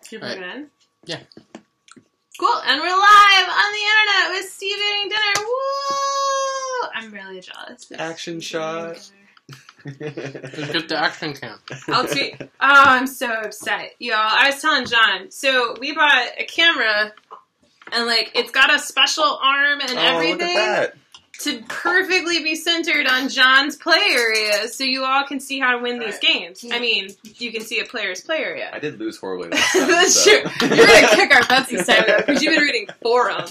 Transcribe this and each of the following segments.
Should we plug it in? Yeah. Cool, and we're live on the internet with Steve eating dinner. Woo! I'm really jealous. Action shot. Let's get the action cam. I'll tweet. Oh, I'm so upset, y'all. I was telling John. So we bought a camera, and like it's got a special arm and everything look at that. to perfectly be centered on John's play area, so you all can see how to win these games. I mean, you can see a player's play area. I did lose horribly last time. That's so. true. You're gonna kick our butts this time though, because you've been reading forums.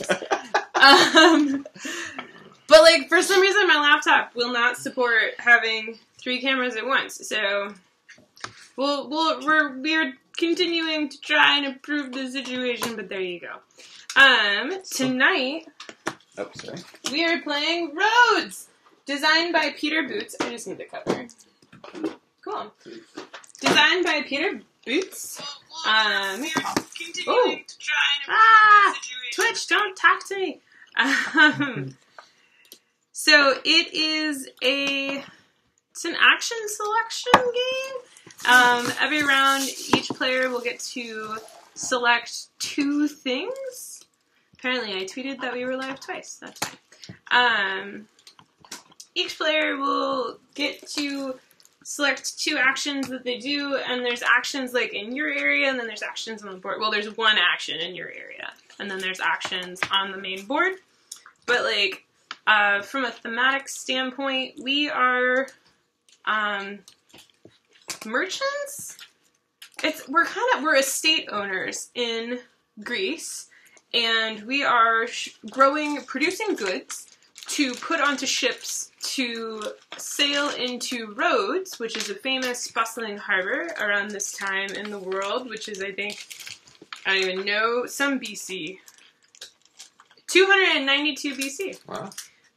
But like for some reason, my laptop will not support having 3 cameras at once. So we're continuing to try and improve the situation. But there you go. Tonight. Oh, sorry. We are playing Rhodes, designed by Pieter Boots. I just need the cover. Cool. Designed by Pieter Boots. Twitch, don't talk to me. So it's an action selection game. Every round, each player will get to select 2 things. Apparently, I tweeted that we were live twice. That's fine. Each player will get to select 2 actions that they do, and there's actions like in your area, and then there's actions on the board. Well, there's 1 action in your area, and then there's actions on the main board. But like from a thematic standpoint, we are merchants. We're estate owners in Greece. And we are producing goods to put onto ships to sail into Rhodes, which is a famous bustling harbor around this time in the world, which is, I think, I don't even know, some BC. 292 BC. Wow.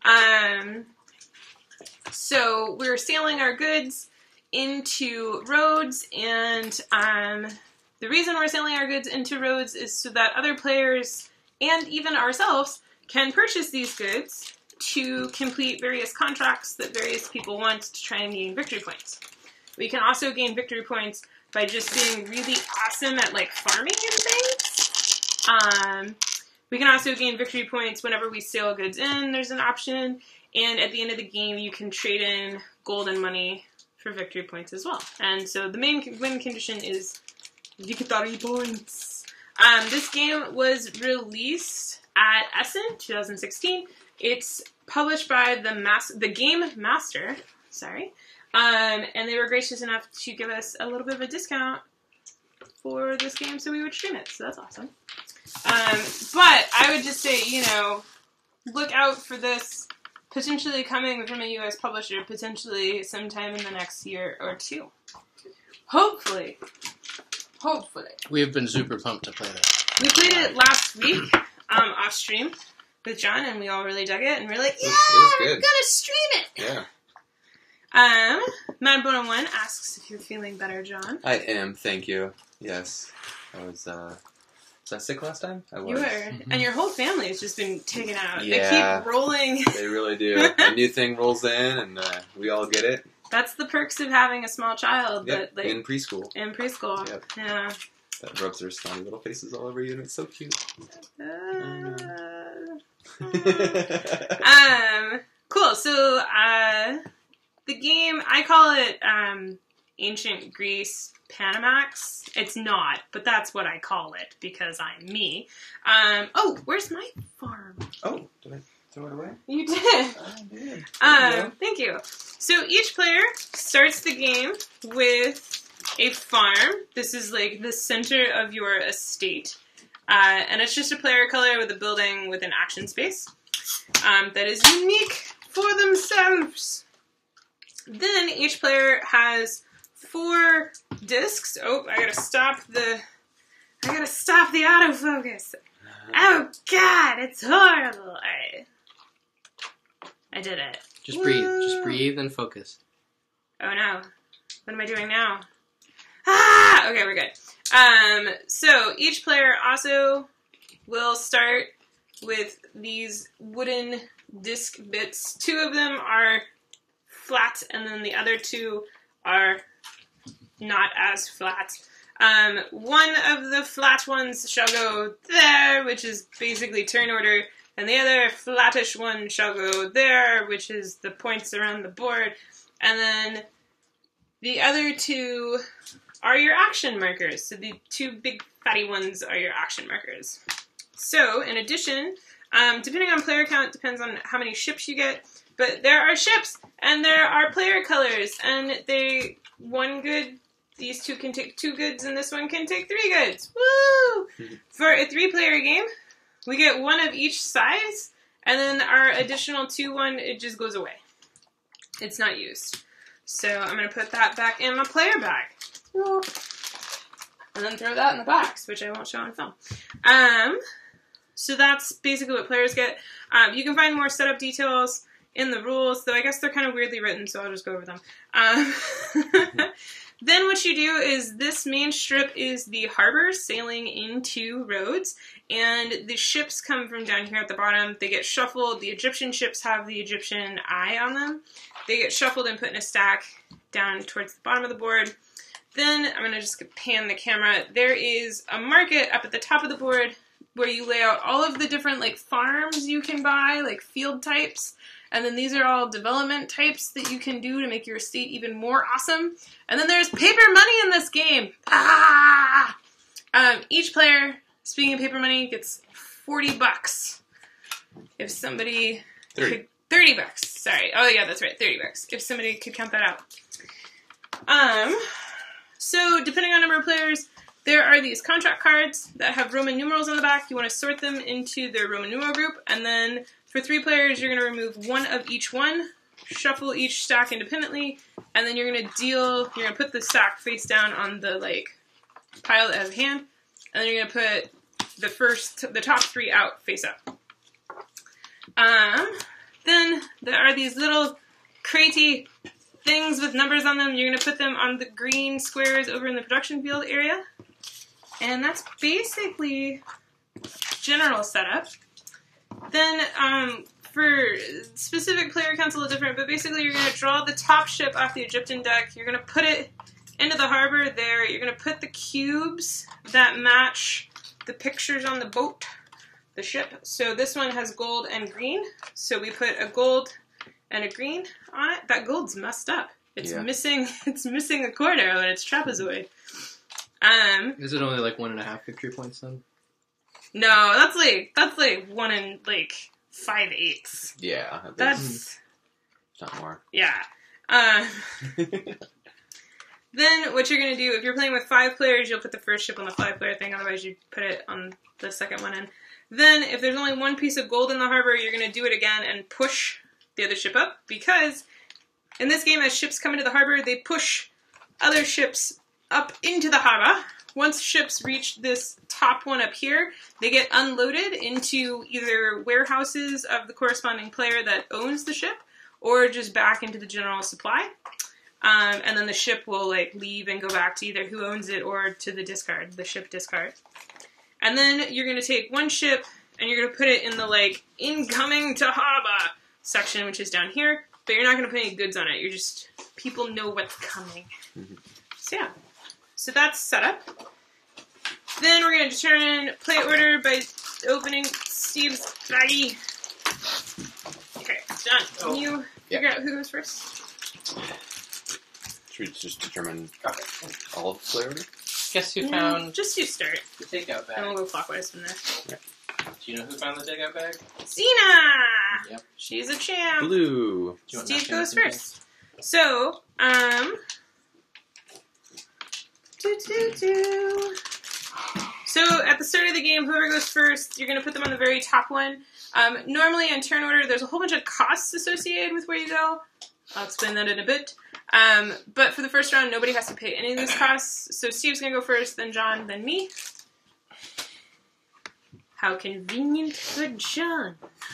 So we're sailing our goods into Rhodes, and the reason we're selling our goods into Rhodes is so that other players, and even ourselves, can purchase these goods to complete various contracts that various people want to try and gain victory points. We can also gain victory points by just being really awesome at, like, farming and things. We can also gain victory points whenever we sail goods in, there's an option, and at the end of the game you can trade in gold and money for victory points as well. And so the main win condition is victory points. This game was released at Essen 2016. It's published by the Game Master, and they were gracious enough to give us a little bit of a discount for this game, so we would stream it. So that's awesome. But I would just say, look out for this potentially coming from a U.S. publisher, potentially sometime in the next year or 2. Hopefully. We have been super pumped to play this. We played it last week, off stream with John, and we all really dug it, and we're like, yeah, we're gonna stream it! Yeah. Mad101 asks if you're feeling better, John. I am, thank you. Yes. I was I sick last time? I was. You were. Mm-hmm. And your whole family has just been taken out. Yeah. They keep rolling. They really do. A new thing rolls in, and we all get it. That's the perks of having a small child. Yep. That, In preschool. Yep. Yeah. That rubs their snotty little faces all over you, and it's so cute. Cool. So, the game, I call it Ancient Greece Panamax. It's not, but that's what I call it because I'm me. Where's my farm? Oh, did I throw it away? You did. I did. Thank you. So each player starts the game with a farm. This is like the center of your estate. And it's just a player color with a building with an action space that is unique for themselves. Then each player has 4 discs. Oh, I gotta stop the autofocus. Oh God, it's horrible. I did it. Just breathe. Just breathe and focus. Oh no. What am I doing now? Okay, we're good. So each player also will start with these wooden disc bits. 2 of them are flat, and then the other 2 are not as flat. One of the flat ones shall go there, which is basically turn order, and the other flattish one shall go there, which is the points around the board, and then the other two are your action markers. So the two big fatty ones are your action markers. So, in addition, depending on player count, depends on how many ships you get, but there are ships, and there are player colors, and one good, these two can take 2 goods, and this one can take 3 goods. Woo! For a 3-player game, we get 1 of each size, and then our additional 2-1, it just goes away. It's not used. So I'm going to put that back in my player bag. And then throw that in the box, which I won't show on film. So that's basically what players get. You can find more setup details in the rules, though I guess they're kind of weirdly written, so I'll just go over them. Then what you do is this main strip is the harbor sailing into Rhodes, and the ships come from down here at the bottom. They get shuffled. The Egyptian ships have the Egyptian eye on them. They get shuffled and put in a stack down towards the bottom of the board. Then I'm going to just pan the camera. There is a market up at the top of the board where you lay out all of the different farms you can buy, field types. And then these are all development types that you can do to make your estate even more awesome. And then there's paper money in this game. Each player, speaking of paper money, gets $40. If somebody 30 bucks. Sorry. Oh yeah, that's right. 30 bucks. If somebody could count that out. So depending on number of players, there are these contract cards that have Roman numerals on the back. You want to sort them into their Roman numeral group, and then for 3 players, you're going to remove 1 of each one, shuffle each stack independently, and then you're going to put the stack face down on the pile that has a hand, and then you're going to put the top 3 out face up. Then there are these little cratey things with numbers on them. You're going to put them on the green squares over in the production field area. And that's basically general setup. Then for specific player counts a little different, but basically you're going to draw the top ship off the Egyptian deck. You're going to put it into the harbor there. You're going to put the cubes that match the pictures on the boat, the ship. So this one has gold and green. So we put a gold and a green on it. That gold's messed up. It's missing a corner when it's trapezoid. Is it only 1.5 victory points then? No, that's 1 and 5/8. Yeah, that's not more. Yeah. Then what you're gonna do if you're playing with 5 players, you'll put the first ship on the 5-player thing. Otherwise, you put it on the second one in. Then, if there's only 1 piece of gold in the harbor, you're gonna do it again and push the other ship up, because in this game, as ships come into the harbor, they push other ships up into the harbor. Once ships reach this top one up here, they get unloaded into either warehouses of the corresponding player that owns the ship, or just back into the general supply. And then the ship will leave and go back to either who owns it or to the discard, the ship discard. And then you're going to take 1 ship and you're going to put it in the incoming to harbor section, which is down here, but you're not going to put any goods on it. You're just, people know what's coming. So yeah. So that's setup. Then we're going to determine play order by opening Steve's baggie. Okay, done. Can you figure out who goes first? Should we just determine all of the play order? Guess who found... Just you start. The takeout bag. And we'll go clockwise from there. Yeah. Do you know who found the takeout bag? Zena! Yep. She's a champ. Blue. Steve goes first. So, So at the start of the game, whoever goes first, you're going to put them on the very top one. Normally in turn order, there's a whole bunch of costs associated with where you go. I'll explain that in a bit. But for the first round, nobody has to pay any of these costs. So Steve's going to go first, then John, then me. How convenient for John.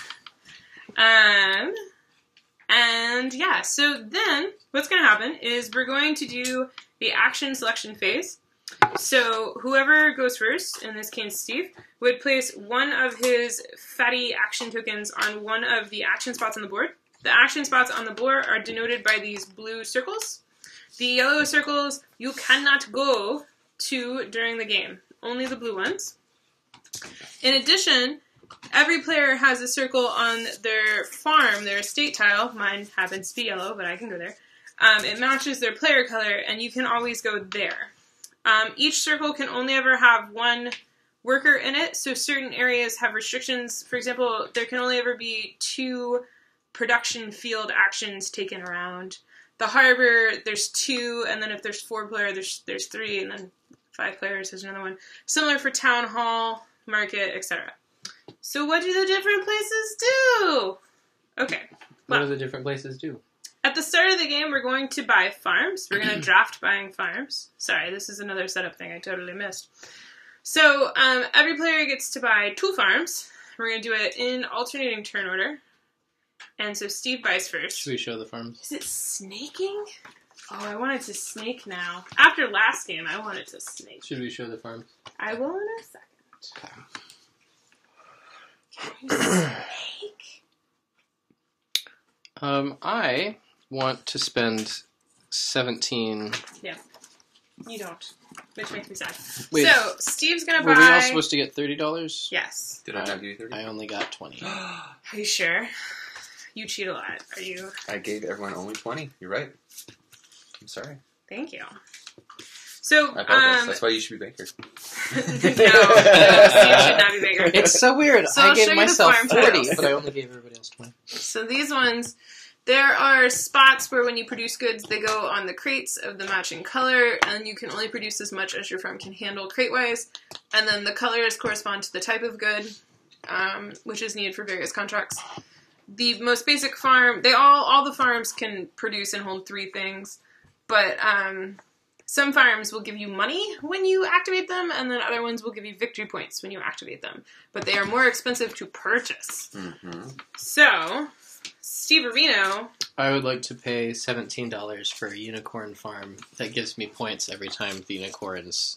And yeah, so then what's going to happen is we're going to do the action selection phase. So whoever goes first, in this case Steve, would place 1 of his fatty action tokens on 1 of the action spots on the board. The action spots on the board are denoted by these blue circles. The yellow circles, you cannot go 2 during the game. Only the blue ones. In addition, every player has a circle on their farm, their estate tile. Mine happens to be yellow, but I can go there. It matches their player color, and you can always go there. Each circle can only ever have one worker in it, so certain areas have restrictions. For example, there can only ever be 2 production field actions taken around. The harbor, there's 2, and then if there's 4 players, there's 3, and then 5 players, there's another one. Similar for town hall, market, etc. So what do the different places do? Okay. What do the different places do? At the start of the game, we're going to buy farms. We're going to draft buying farms. Sorry, this is another setup thing I totally missed. So every player gets to buy 2 farms. We're going to do it in alternating turn order. And so Steve buys first. Should we show the farms? Is it snaking? Oh, I want it to snake now. After last game, I want it to snake. Should we show the farms? I will in a second. Can you snake? I want to spend 17. Yeah. You don't. Which makes me sad. Wait, so, Steve's going to buy... Were we all supposed to get $30? Yes. Did I not give you 30? I only got 20. Are you sure? You cheat a lot. Are you... I gave everyone only 20. You're right. I'm sorry. Thank you. So, I apologize. That's why you should be baker. no, Steve should not be bigger. It's so weird. So I I'll show gave you myself the farm 40, tiles. but I only gave everybody else 20. So these ones, there are spots where when you produce goods, they go on the crates of the matching color, and you can only produce as much as your farm can handle crate-wise. And then the colors correspond to the type of good, which is needed for various contracts. The most basic farm, all the farms can produce and hold 3 things, but some farms will give you money when you activate them, and then other ones will give you victory points when you activate them. But they are more expensive to purchase. Mm-hmm. So, Steve Areno... I would like to pay $17 for a unicorn farm that gives me points every time the unicorns...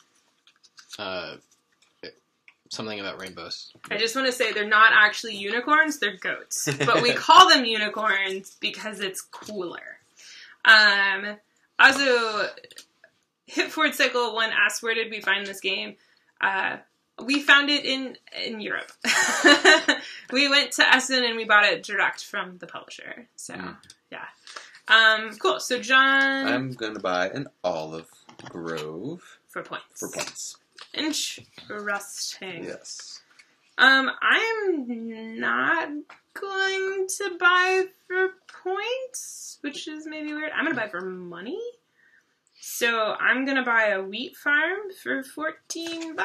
something about rainbows. I just want to say they're not actually unicorns, they're goats. But we call them unicorns because it's cooler. Also, Hit Forward Cycle 1 asks, where did we find this game? We found it in Europe. We went to Essen and we bought it direct from the publisher. So, yeah. Cool. So, John... I'm going to buy an olive grove. For points. Interesting. Yes. I'm not going to buy for points, which is maybe weird. I'm going to buy for money. So I'm going to buy a wheat farm for $14.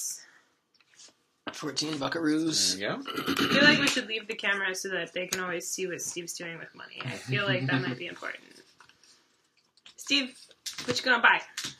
14 buckaroos. There you go. I feel like we should leave the camera so that they can always see what Steve's doing with money. I feel like that might be important. Steve, what you going to buy?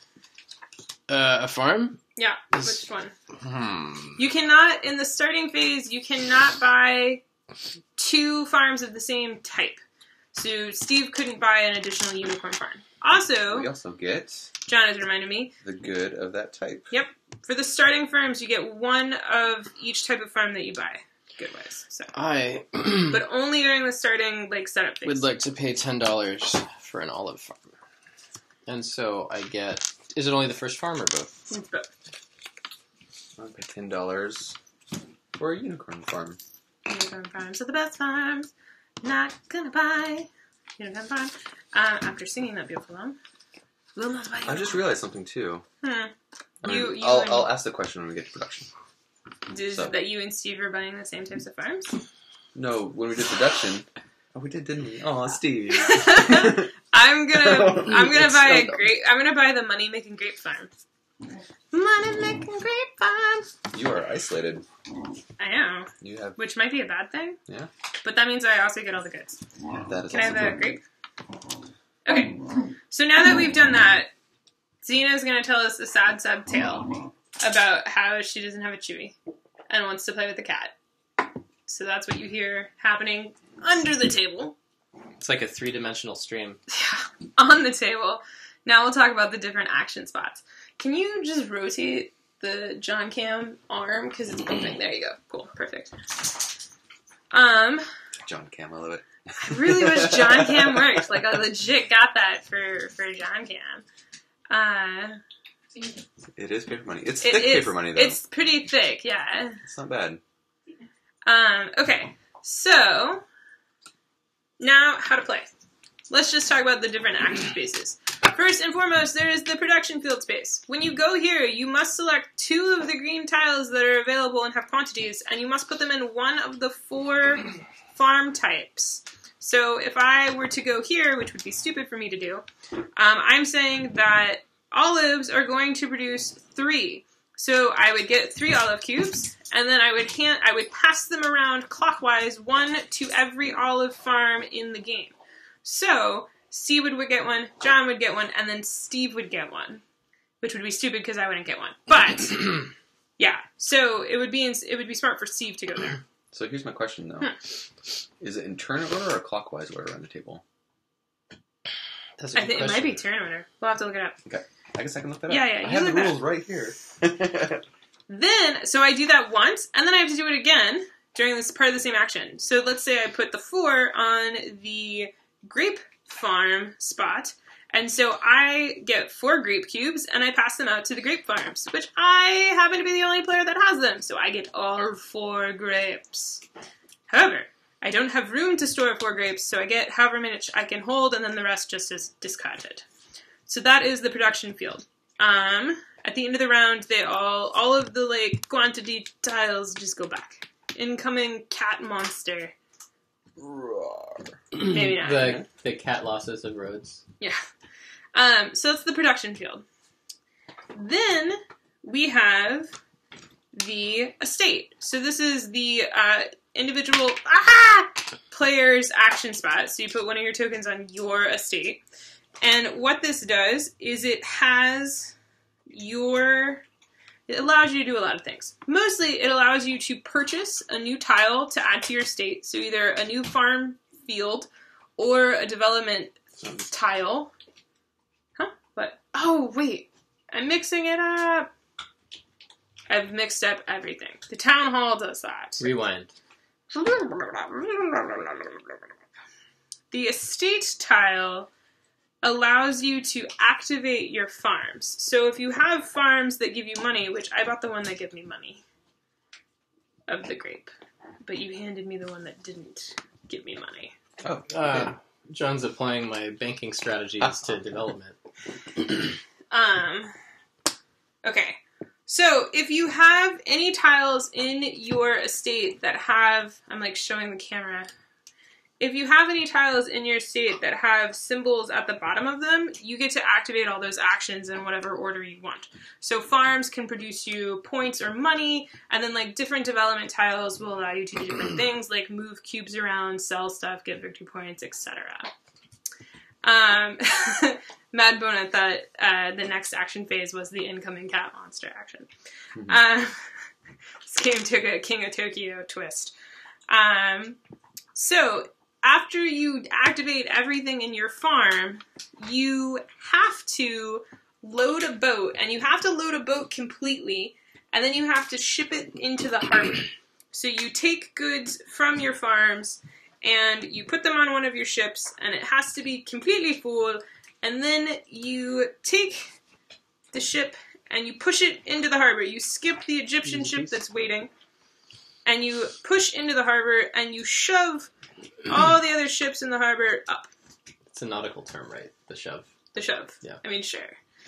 A farm? Yeah, which one? You cannot, in the starting phase, you cannot buy 2 farms of the same type. So Steve couldn't buy an additional unicorn farm. Also, we also get... John has reminded me. The good of that type. Yep. For the starting farms, you get 1 of each type of farm that you buy, good-wise. So. But only during the starting, setup phase. Would like to pay $10 for an olive farm. And so I get... Is it only the first farm or both? It's both. I'll pay $10 for a unicorn farm. Unicorn farms are the best farms. Not gonna buy unicorn farm. After singing that beautiful song, will not buy. I just realized something too. I mean, I'll ask the question when we get to production. Is that you and Steve are buying the same types of farms? No, when we did production. Oh, we did, didn't we? Oh, Steve. I'm gonna buy I'm gonna buy the money making grape farm. Money making grape farm. You are isolated. I know. You have, which might be a bad thing. Yeah. But that means I also get all the goods. That is. Can I have a grape? Okay. So now that we've done that, Xena's gonna tell us a sad, sad tale about how she doesn't have a Chewy and wants to play with the cat. So that's what you hear happening under the table. It's like a 3-dimensional stream. Yeah, on the table. Now we'll talk about the different action spots. Can you just rotate the John Cam arm? Because it's moving. There you go. Cool. Perfect. John Cam, I love it. I really wish John Cam worked. I legit got that for John Cam. It is paper money. It's It thick is. paper money, though. It's pretty thick, yeah. It's not bad. Okay, so now how to play. Let's just talk about the different action spaces. First and foremost, there is the production field space. When you go here, you must select 2 of the green tiles that are available and have quantities, and you must put them in one of the 4 farm types. So if I were to go here, which would be stupid for me to do, I'm saying that olives are going to produce 3. So I would get 3 olive cubes, and then I would pass them around clockwise, 1 to every olive farm in the game. So Steve would get 1, John would get 1, and then Steve would get 1, which would be stupid because I wouldn't get 1. But yeah, so it would be smart for Steve to go there. So here's my question, though. Is it in turn order or clockwise order around the table? That's a I good think it might be question. turn order. We'll have to look it up. Okay. I guess I can look that Yeah, up. yeah, I you have the look it rules right here. Then, so I do that once, and then I have to do it again during this part of the same action. So let's say I put the 4 on the grape farm spot, and so I get 4 grape cubes, and I pass them out to the grape farms, which I happen to be the only player that has them, so I get all 4 grapes. However, I don't have room to store 4 grapes, so I get however many I can hold, and then the rest just is discarded. So that is the production field. At the end of the round, they all of the, like, quantity tiles just go back. Incoming cat monster. Maybe not. The cat losses of Rhodes. Yeah. So that's the production field. Then we have the estate. So this is the individual player's action spot. So you put one of your tokens on your estate. And what this does is it allows you to do a lot of things. Mostly it allows you to purchase a new tile to add to your estate. So either a new farm field or a development tile. Huh? What? Oh, wait. I'm mixing it up. I've mixed up everything. The town hall does that. Rewind. The estate tile allows you to activate your farms. So if you have farms that give you money, which I bought the one that gave me money of the grape, but you handed me the one that didn't give me money. Oh, okay. John's applying my banking strategies to development. Okay. So if you have any tiles in your estate that have, I'm like showing the camera. If you have any tiles in your estate that have symbols at the bottom of them, you get to activate all those actions in whatever order you want. So farms can produce you points or money, and then like different development tiles will allow you to do different things, like move cubes around, sell stuff, get victory points, etc. Mad Bona thought the next action phase was the incoming cat monster action. This game took a King of Tokyo twist. So after you activate everything in your farm, you have to load a boat, and you have to load a boat completely, and then you have to ship it into the harbor. So you take goods from your farms, and you put them on one of your ships, and it has to be completely full, and then you take the ship, and you push it into the harbor. You skip the Egyptian ship that's waiting, and you push into the harbor, and you shove all the other ships in the harbor up. It's a nautical term, right? The shove. The shove. Yeah. I mean, sure.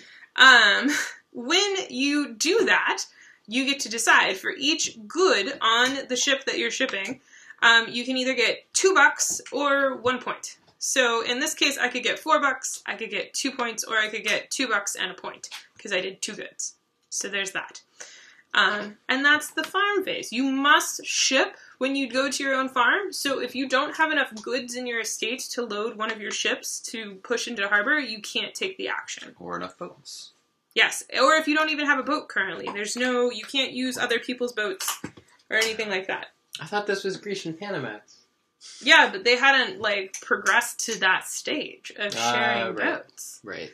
When you do that, you get to decide for each good on the ship that you're shipping, you can either get $2 or 1 point. So in this case, I could get $4, I could get 2 points, or I could get $2 and a point, because I did 2 goods. So there's that. And that's the farm phase. You must ship when you go to your own farm. So if you don't have enough goods in your estate to load one of your ships to push into harbor, you can't take the action. Or enough boats. Yes, or if you don't even have a boat currently. You can't use other people's boats or anything like that. I thought this was Grecian Panamax. Yeah, but they hadn't, like, progressed to that stage of sharing right. boats. Right.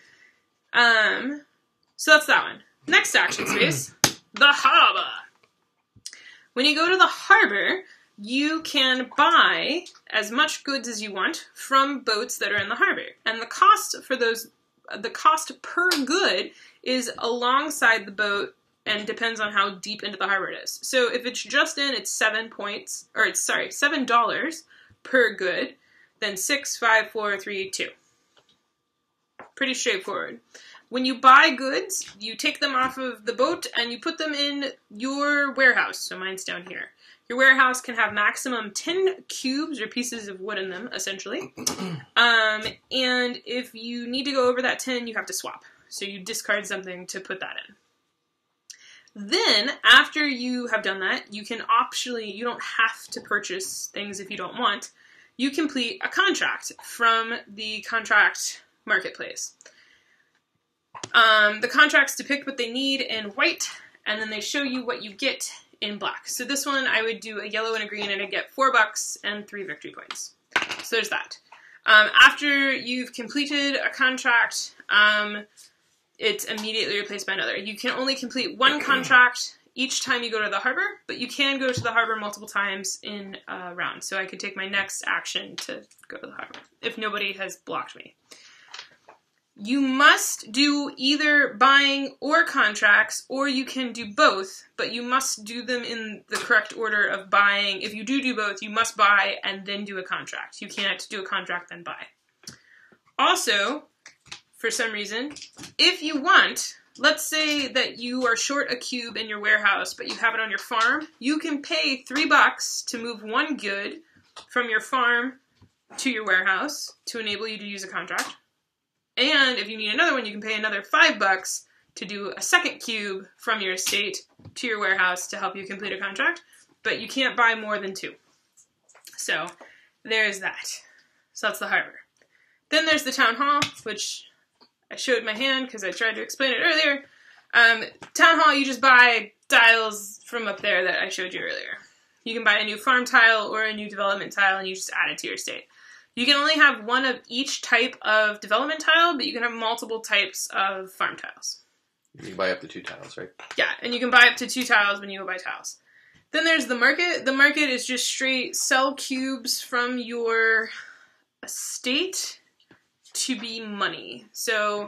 So that's that one. Next action space. The harbor. When you go to the harbor, you can buy as much goods as you want from boats that are in the harbor. And the cost for those the cost per good is alongside the boat and depends on how deep into the harbor it is. So if it's just in, it's $7 per good, then 6, 5, 4, 3, 2. Pretty straightforward. When you buy goods, you take them off of the boat and you put them in your warehouse. So mine's down here. Your warehouse can have maximum 10 cubes or pieces of wood in them, essentially. And if you need to go over that 10, you have to swap. So you discard something to put that in. Then, after you have done that, you can optionally, you don't have to purchase things if you don't want. You complete a contract from the contract marketplace. The contracts depict what they need in white, and then they show you what you get in black. So this one, I would do a yellow and a green, and I'd get $4 and 3 victory points. So there's that. After you've completed a contract, it's immediately replaced by another. You can only complete one contract each time you go to the harbor, but you can go to the harbor multiple times in a round. So I could take my next action to go to the harbor if nobody has blocked me. You must do either buying or contracts, or you can do both, but you must do them in the correct order of buying. If you do both, you must buy and then do a contract. You can't do a contract then buy. Also, for some reason, if you want, let's say that you are short a cube in your warehouse, but you have it on your farm, you can pay $3 to move one good from your farm to your warehouse to enable you to use a contract. And if you need another one, you can pay another $5 to do a second cube from your estate to your warehouse to help you complete a contract. But you can't buy more than 2. So there's that. So that's the harbor. Then there's the town hall, which I showed my hand because I tried to explain it earlier. Town hall, you just buy tiles from up there that I showed you earlier. You can buy a new farm tile or a new development tile, and you just add it to your estate. You can only have one of each type of development tile, but you can have multiple types of farm tiles. You can buy up to 2 tiles, right? Yeah, and you can buy up to 2 tiles when you go buy tiles. Then there's the market. The market is just straight sell cubes from your estate to be money. So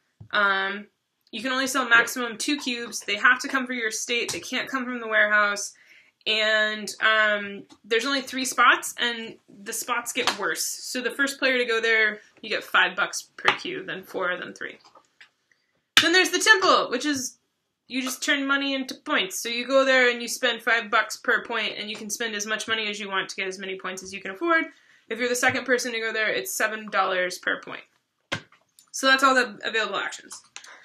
you can only sell maximum 2 cubes. They have to come from your estate. They can't come from the warehouse. And there's only 3 spots, and the spots get worse. So the first player to go there, you get $5 per cube, then 4, then 3. Then there's the temple, which is you just turn money into points. So you go there and you spend $5 per point, and you can spend as much money as you want to get as many points as you can afford. If you're the second person to go there, it's $7 per point. So that's all the available actions.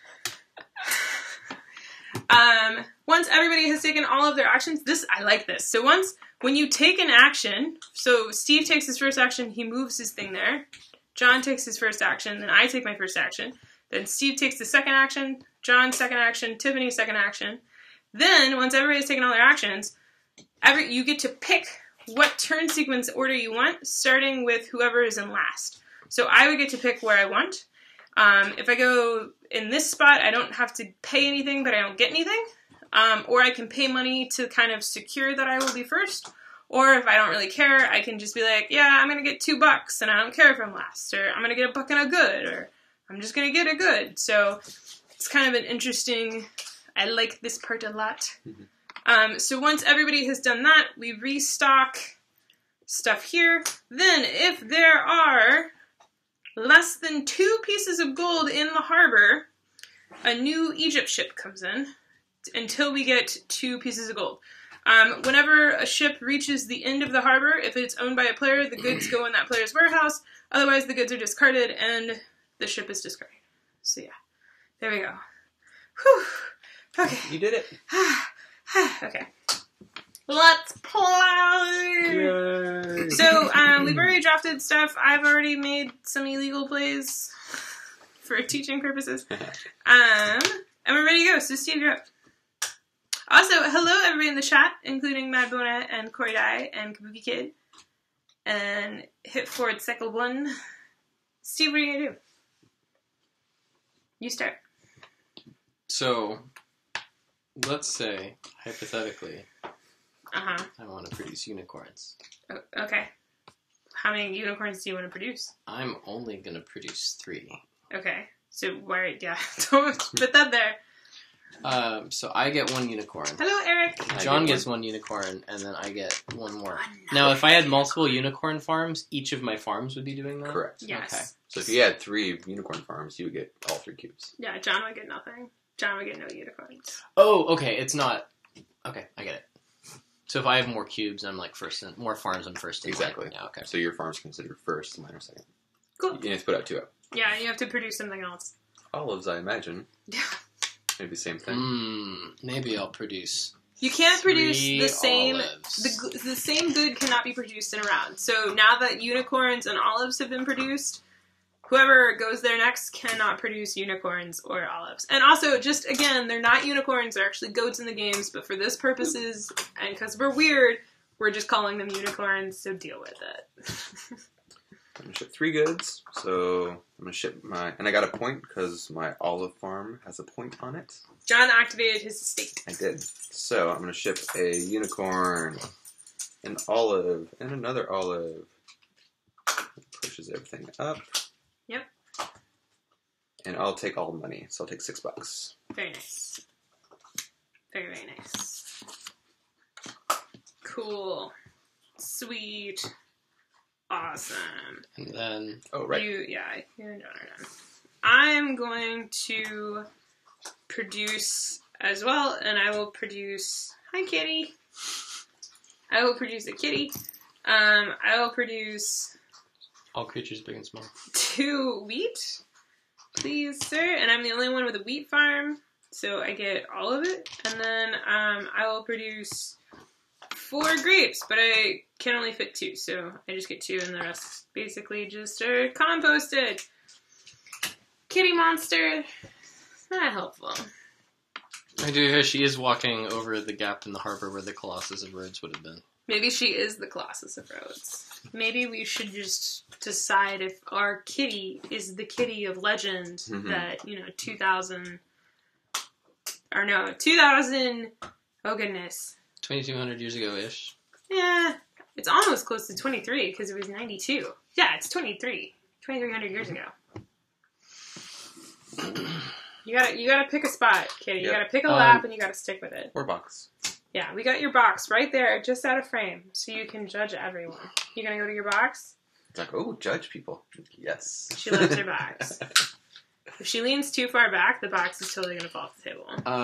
Once everybody has taken all of their actions, I like this. So when you take an action, so Steve takes his first action, he moves his thing there. John takes his first action, then I take my first action. Then Steve takes the second action, John second action, Tiffany second action. Then, once everybody's taken all their actions, you get to pick what turn sequence order you want, starting with whoever is in last. So I would get to pick where I want. If I go in this spot, I don't have to pay anything, but I don't get anything. Or I can pay money to kind of secure that I will be first. Or if I don't really care, I can just be like, yeah, I'm going to get $2 and I don't care if I'm last. Or I'm going to get $1 and a good. Or I'm just going to get a good. So it's kind of an interesting, I like this part a lot. So once everybody has done that, we restock stuff here. Then if there are less than 2 pieces of gold in the harbor, a new Egypt ship comes in until we get 2 pieces of gold. Whenever a ship reaches the end of the harbor, if it's owned by a player, the goods go in that player's warehouse. Otherwise, the goods are discarded and the ship is discarded. So yeah, there we go. Whew. Okay. You did it. Okay. Let's play! Yay. So, we've already drafted stuff. I've already made some illegal plays for teaching purposes. And we're ready to go. So, Steve, you're up. Also, hello everybody in the chat, including Mad Bona and Corey Dye and Kabuki Kid. And Hit Forward Cycle 1. Steve, what are you going to do? You start. So, let's say, hypothetically, I want to produce unicorns. Okay. How many unicorns do you want to produce? I'm only going to produce 3. Okay. So, don't put that there. So I get 1 unicorn. Hello, Eric. John gets 1 unicorn, and then I get 1 more. Now, if I had multiple unicorn farms, each of my farms would be doing that? Correct. Yes. Okay. So if you had 3 unicorn farms, you would get all 3 cubes. Yeah, John would get nothing. John would get no unicorns. Oh, okay, it's not... Okay, I get it. So if I have more cubes, I'm like first in... More farms, I'm first in Exactly. line. Yeah, okay. So your farm's considered first, mine are second. Cool. You have to put out 2 out. Yeah, you have to produce something else. Olives, I imagine. Yeah. Maybe same thing. Maybe I'll produce... You can't produce 3 the same... olives. The same good cannot be produced in a round. So now that unicorns and olives have been produced, whoever goes there next cannot produce unicorns or olives. And also, just again, they're not unicorns, they're actually goats in the games, but for this purposes, and because we're weird, we're just calling them unicorns, so deal with it. I'm going to ship 3 goods. So I'm going to ship my... And I got a point because my olive farm has a point on it. John activated his estate. I did. So I'm going to ship a unicorn, an olive, and another olive. Pushes everything up. Yep. And I'll take all the money. So I'll take $6. Very nice. Very, very nice. Cool. Sweet. Awesome. And then... Oh, right. You and John are done. I'm going to produce as well, and I will produce... Hi, kitty. I will produce a kitty. I will produce... All creatures big and small. 2 wheat, please, sir. And I'm the only one with a wheat farm, so I get all of it. And then I will produce 4 grapes, but I can only fit 2, so I just get 2, and the rest basically just are composted. Kitty monster, not helpful. I do hear she is walking over the gap in the harbor where the Colossus of Rhodes would have been. Maybe she is the Colossus of Rhodes. Maybe we should just decide if our kitty is the kitty of legend that, 2000, oh goodness. 2,200 years ago-ish. Yeah, it's almost close to 23 because it was 92. Yeah, it's 2,300 years ago. You gotta pick a spot, kitty. You Yep. gotta pick a lap and you gotta stick with it. Or box. Yeah, we got your box right there, just out of frame, so you can judge everyone. You gonna go to your box? It's like, oh, judge people. Yes. She loves her box. If she leans too far back, the box is totally gonna fall off the table.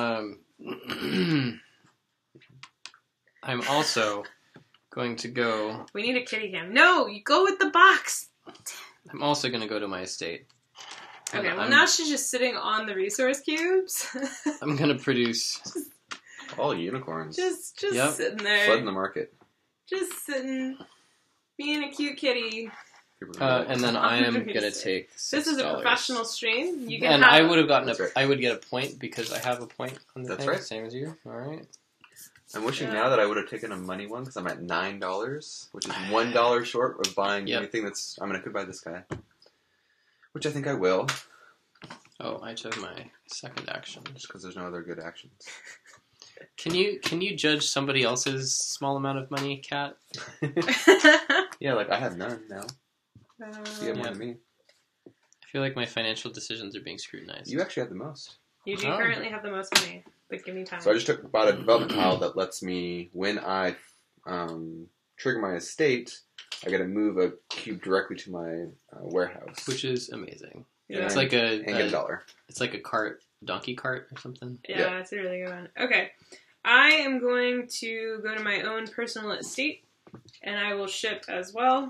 I'm also going to go... We need a kitty cam. No, you go with the box! I'm also going to go to my estate. Okay, well now she's just sitting on the resource cubes. I'm going to produce... All unicorns. Just Yep. sitting there. Flooding the market. Just sitting, being a cute kitty. and then I am going to take $6. This is a professional stream. You can And have... I would have gotten That's right. I would get a point because I have a point on the That's thing, right. same as you. All right. I'm wishing now that I would have taken a money one because I'm at $9, which is $1 short of buying anything that's... I could buy this guy. Which I think I will. Oh, I took my second action. Just because there's no other good actions. Can you judge somebody else's small amount of money, Kat? Yeah, like I have none now. You have more Yeah. than me. I feel like my financial decisions are being scrutinized. You actually have the most. You do Oh. currently have the most money, but give me time. So I just bought a development tile that lets me, when I trigger my estate, I got to move a cube directly to my warehouse. Which is amazing. Yeah. It's like and get a $1. it's like a cart, donkey cart or something. Yeah, Yeah. that's a really good one. Okay. I am going to go to my own personal estate, and I will ship as well.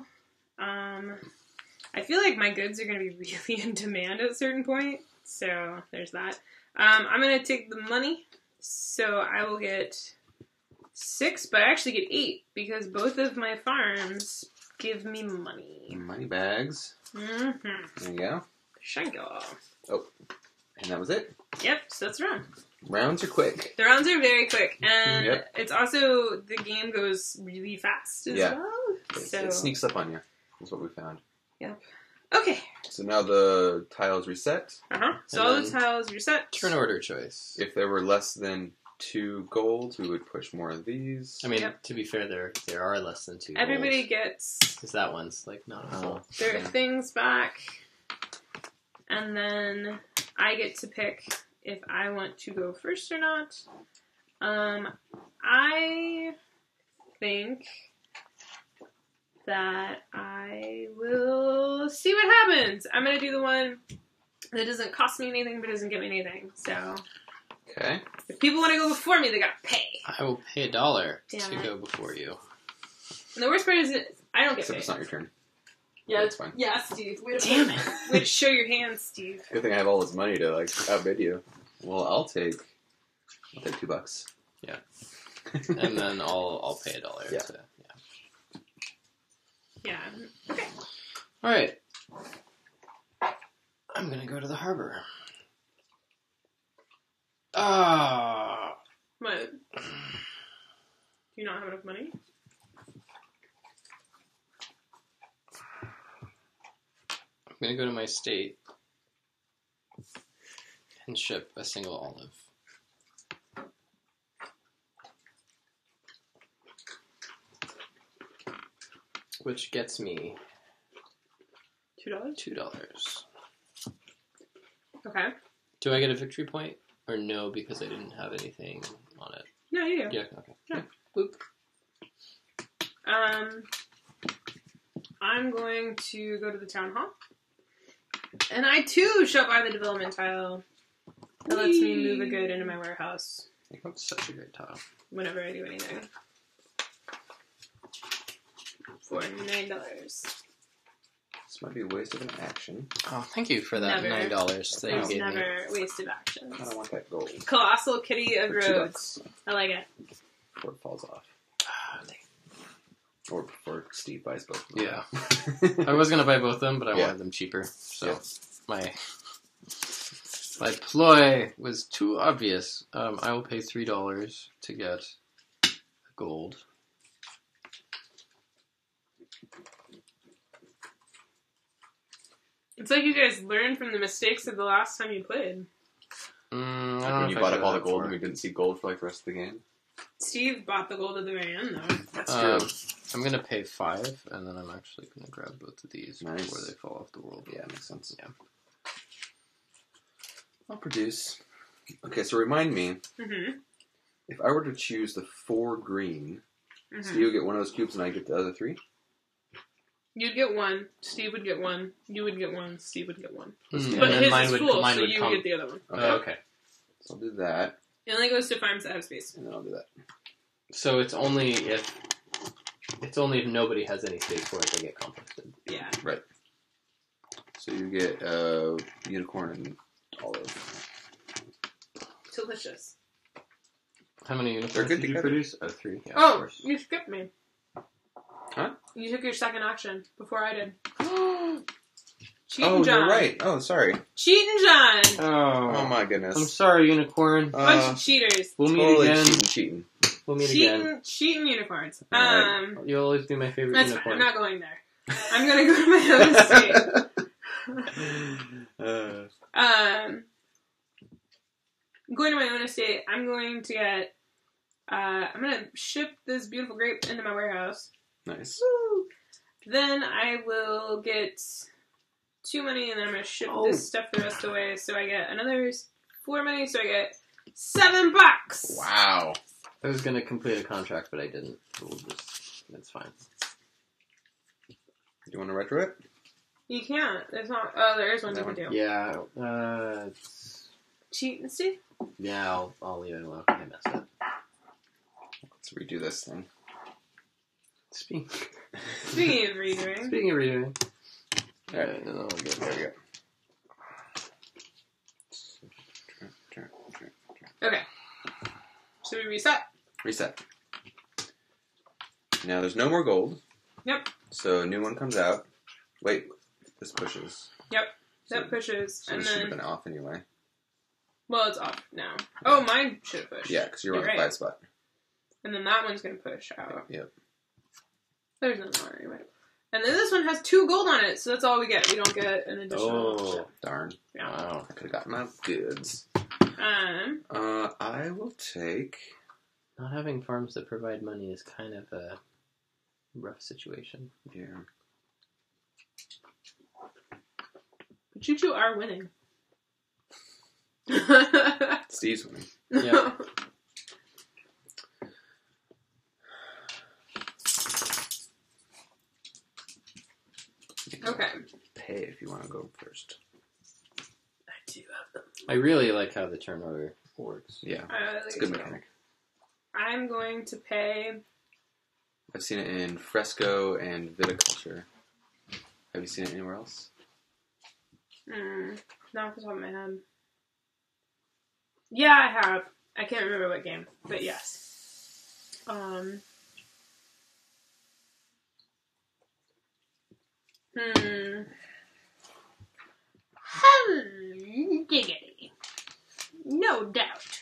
I feel like my goods are going to be really in demand at a certain point, so there's that. I'm going to take the money, so I will get 6, but I actually get 8, because both of my farms give me money. Money bags. Mm-hmm. There you go. Thank you. Oh, and that was it. Yep, so that's the round. Rounds are quick. The rounds are very quick, and Yep. it's also, the game goes really fast as Yeah. well. It sneaks up on you. That's what we found. Yep. Okay. So now the tiles reset. So And all then the tiles reset. Turn order choice. If there were less than 2 golds, we would push more of these. I mean, Yep. to be fair, there are less than 2 Everybody goals. gets Because that one's like not a full. their things back. And then I get to pick if I want to go first or not. I think that I will see what happens. I'm going to do the one that doesn't cost me anything but doesn't get me anything. So, Okay. if people want to go before me, they got to pay. I will pay $1 Damn to it. go before you. And the worst part is that I don't get Except paid. it's not your turn. Yeah, That's fine. Yeah, Steve. Damn it. Way to show your hands, Steve. Good thing I have all this money to outbid you. Well, I'll take $2. Yeah. And then I'll pay $1. Yeah. Yeah. Okay. All right. I'm gonna go to the harbor. What? Do you not have enough money? I'm gonna go to my state and ship a single olive. Which gets me $2? $2. Okay. Do I get a victory point? Or no, because I didn't have anything on it? No, you do. Yeah, okay. Yeah. Boop. I'm going to go to the town hall. And I, too, shall buy the development tile. That lets me move a good into my warehouse That's such a great tile. whenever I do anything. For $9. This might be a waste of an action. Oh, thank you for that Never. $9 that you There's gave me. never wasted actions. I don't want that gold. Colossal Kitty of For Rhodes. $2. I like it. Before it falls off. Ah, Or before Steve buys both of them. Yeah. I was going to buy both of them, but I Yeah. wanted them cheaper. So Yeah. my ploy was too obvious. I will pay $3 to get gold. It's like you guys learned from the mistakes of the last time you played. I don't Like know when if you I bought did up all the that gold before. and we didn't see gold for like the rest of the game. Steve bought the gold at the very end, though. That's I'm going to pay $5, and then I'm actually going to grab both of these Nice. before they fall off the world. Yeah, makes sense. Yeah. I'll produce. Okay, so remind me, Mm-hmm. if I were to choose the 4 green, Mm-hmm. Steve would get one of those cubes and I get the other 3? You'd get one, Steve would get one, you would get one, Steve would get one. Mm, But and then his mine is would, full, mine so would you come. would get the other one. Okay. Okay. So I'll do that, It only goes to farms that have space. and then I'll do that. So it's only if nobody has any space for it, they get composted. Yeah. Right. So you get unicorn and olive. Delicious. How many They're unicorns good did you together. produce? 3. Yeah, of Oh, course. you skipped me. Huh? You took your second action before I did. Cheating Oh, John. you're right. Oh, sorry. Cheating John. Oh my goodness. I'm sorry, unicorn. Bunch of cheaters. We'll meet Totally again. cheating. We'll meet again. Cheating unicorns. Alright. You'll always be my favorite That's fine. unicorn. I'm not going there. I'm gonna go to my own estate. Going to my own estate, I'm going to get. I'm gonna ship this beautiful grape into my warehouse. Nice. Woo! Then I will get 2 money, and then I'm gonna ship this stuff the rest of the way. So I get another 4 money. So I get $7. Wow. I was gonna complete a contract, but I didn't. So we'll just. It's fine. Do you want to retro it? You can't. There's not. Oh, there is one That you can one? do. Yeah. Cheat and see. Yeah. I'll leave it alone. I messed up. Let's redo this thing. Speaking of redoing. Speaking of redoing. Alright. No, I'll get There we go. Okay. Should we reset? Reset. Now there's no more gold. Yep. So a new one comes out. Wait, this pushes. Yep. So, That pushes, so and this should have then been off anyway. well, it's off now. Oh, mine should have pushed. Yeah, because you're on the right. 5 spot. And then that one's gonna push out. Yep. There's nothing on it anyway. And then this one has 2 gold on it, so that's all we get. We don't get an additional. Oh. Darn. Yeah. Wow. I could have gotten my goods. I will take. Not having farms that provide money is kind of a rough situation. Yeah. But you two are winning. Steve's winning. Yeah. Okay. Pay if you want to go first. I do have them. I really like how the turn order works. Yeah, I it's a good mechanic. I'm going to pay. I've seen it in Fresco and Viticulture. Have you seen it anywhere else? Not off the top of my head. Yeah, I have. I can't remember what game, but yes. Diggity. No doubt.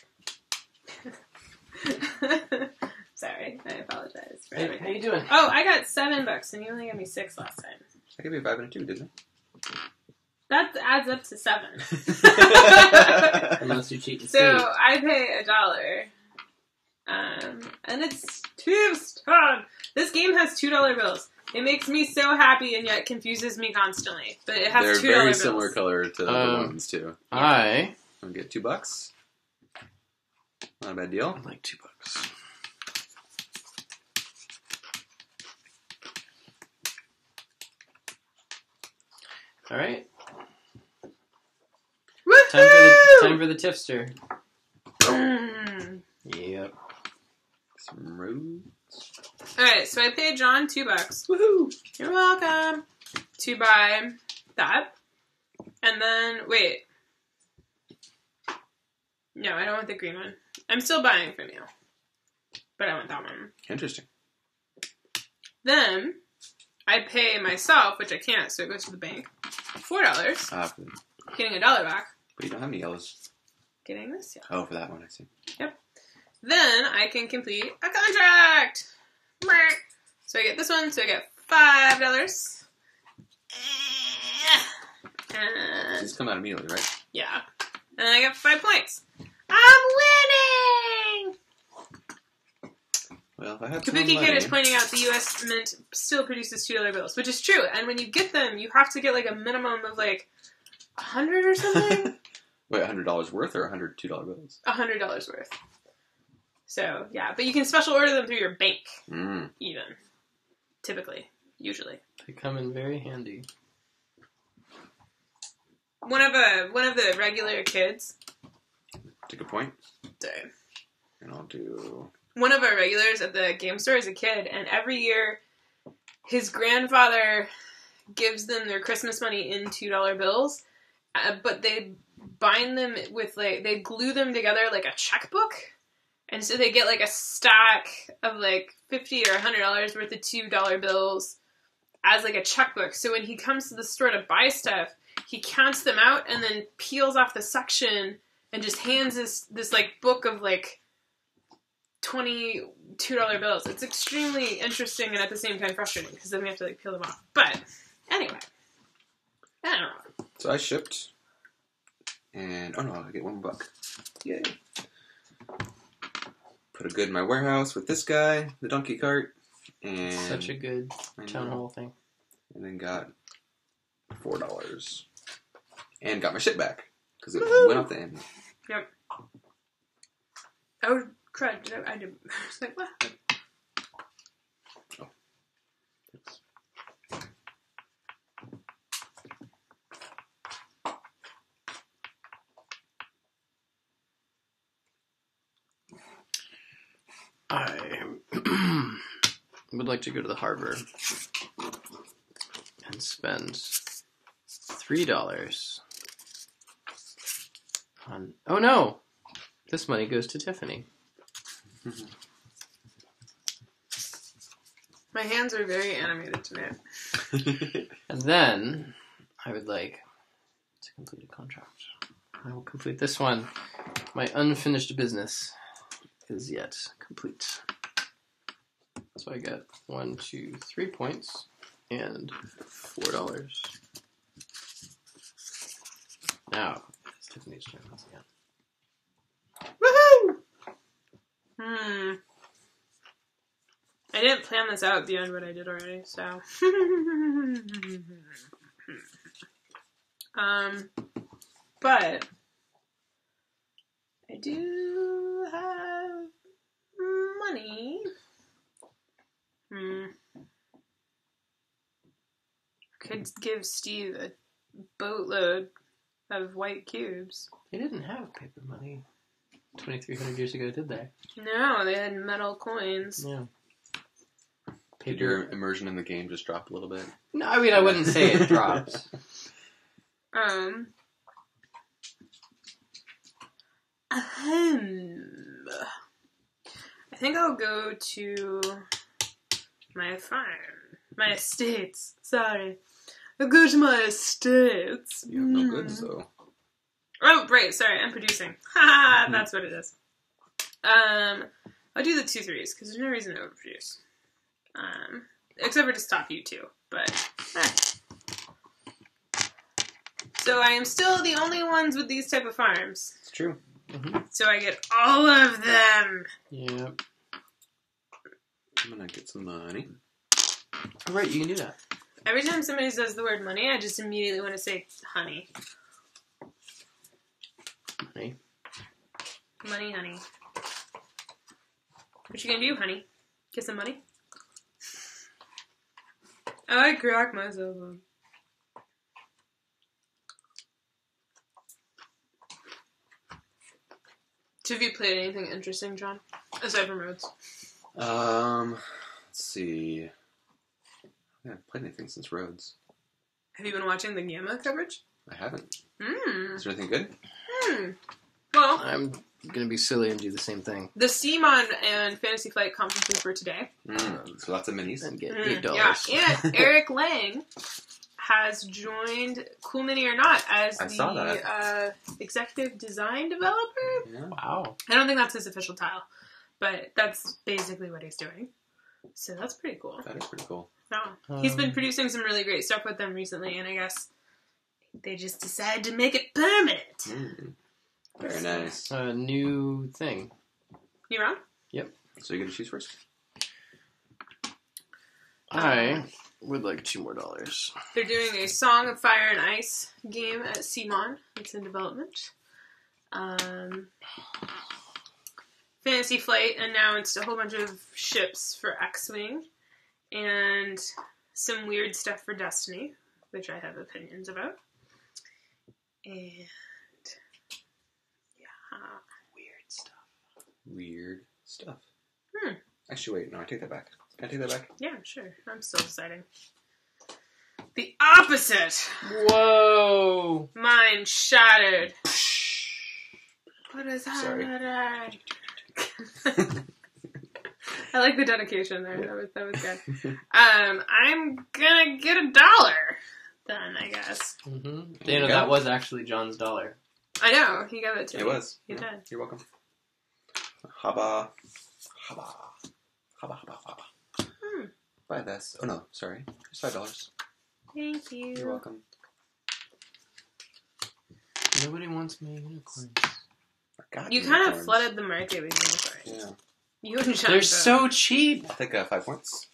Sorry, I apologize for everything. How you doing? Oh, I got $7 and you only gave me 6 last time. I gave you a 5 and a 2, didn't That adds up to 7. I? Unless you cheat and So steal. I pay $1. And it's too strong. This game has $2 bills. It makes me so happy and yet confuses me constantly. But it has They're $2 very bills. similar color to the ones, too. I I'll get $2. Not a bad deal. would like $2. All right. Woohoo! Time for the tipster. Mm. Yep. Some Rhodes. Alright, so I paid John $2. Woohoo! You're welcome. To buy that. And then, wait. No, I don't want the green one. I'm still buying from you. But I want that one. Interesting. Then, I pay myself, which I can't, so it goes to the bank. $4. But Getting $1 back. you don't have any yellows. Getting this, yeah. Oh, for that one, I see. Yep. Then, I can complete a contract! So I get this one, so I get $5. And These come out immediately, right? yeah. And I get 5 points. I'm winning! Well, if I had some Kabuki money... Kid is pointing out the U.S. Mint still produces $2 bills, which is true. And when you get them, you have to get like a minimum of like 100 or something. Wait, $100 worth or $102 bills? $100 worth. So, yeah. But you can special order them through your bank, even. Typically. Usually. They come in very handy. One of the regular kids. Take a point. Sorry. And I'll do... One of our regulars at the game store is a kid, and every year his grandfather gives them their Christmas money in $2 bills, but they bind them with, like, they glue them together like a checkbook, and so they get, like, a stack of, like, $50 or $100 worth of $2 bills as, like, a checkbook. So when he comes to the store to buy stuff, he counts them out and then peels off the section and just hands this like, book of, like, $22 bills. It's extremely interesting and at the same time frustrating because then we have to like peel them off. But anyway, I don't know. So I shipped, and oh no, I get $1. Yay! Put a good in my warehouse with this guy, the donkey cart, and Such a good town hall thing. And then got $4 and got my shit back because it went off the end. Yep. Oh crud! I did. I was like, what? Oh. I would like to go to the harbor and spend $3 on... Oh no! This money goes to Tiffany. My hands are very animated tonight. And then I would like to complete a contract. I will complete this one. My unfinished business is yet complete. So I get 1, 2, 3 points and $4. Now it's Tiffany's turn once again. Woohoo! I didn't plan this out beyond what I did already, so. But I do have money. Could give Steve a boatload of white cubes. They didn't have paper money 2,300 years ago, did they? No, they had metal coins. Yeah. Did your immersion in the game just drop a little bit? No, I mean, I wouldn't say it dropped. I think I'll go to my farm. My estates. Sorry. I'll go to my estates. You have no goods, though. Oh, right. Sorry, I'm producing. Ha! That's what it is. I'll do the 2 3s, because there's no reason to overproduce. Except for to stop you two. But, So I am still the only ones with these type of farms. It's true. Mm-hmm. So I get all of them. Yep. I'm gonna get some money. All right, you can do that. Every time somebody says the word money, I just immediately want to say honey. Money. Money, honey. What you gonna do, honey? Get some money? I crack myself up. So have you played anything interesting, John? Aside from Rhodes? Let's see. I haven't played anything since Rhodes. Have you been watching the Gamma coverage? I haven't. Hmm. Is there anything good? Well, I'm going to be silly and do the same thing. the CMON and Fantasy Flight conferences were today. So lots of minis. And get $8. Yeah, and Eric Lang has joined Cool Mini or Not as the executive design developer. Yeah. Wow. I don't think that's his official title, but that's basically what he's doing. So that's pretty cool. That is pretty cool. Yeah. He's been producing some really great stuff with them recently, and I guess they just decided to make it permanent. Very nice. A new thing. You wrong? Yep. So you get to choose first? I would like $2 more. They're doing a Song of Fire and Ice game at CMON. It's in development. Fantasy Flight announced a whole bunch of ships for X-Wing and some weird stuff for Destiny, which I have opinions about. And Weird stuff. Actually, wait. No, I take that back. Can I take that back? Yeah, sure. I'm still deciding. The opposite! Whoa! Mine shattered. What is Sorry. happening? I like the dedication there. That was good. I'm gonna get $1 then, I guess. Mm-hmm. You know, that was actually John's dollar. I know. He gave it to me. It was. He did. You're welcome. Haba. Haba. Haba, haba, haba. Buy this. Oh, no. Sorry. It's $5. Thank you. You're welcome. Nobody wants my unicorns. You kind of flooded the market with unicorns. Yeah. You and John They're both. so cheap. I'll take 5 points.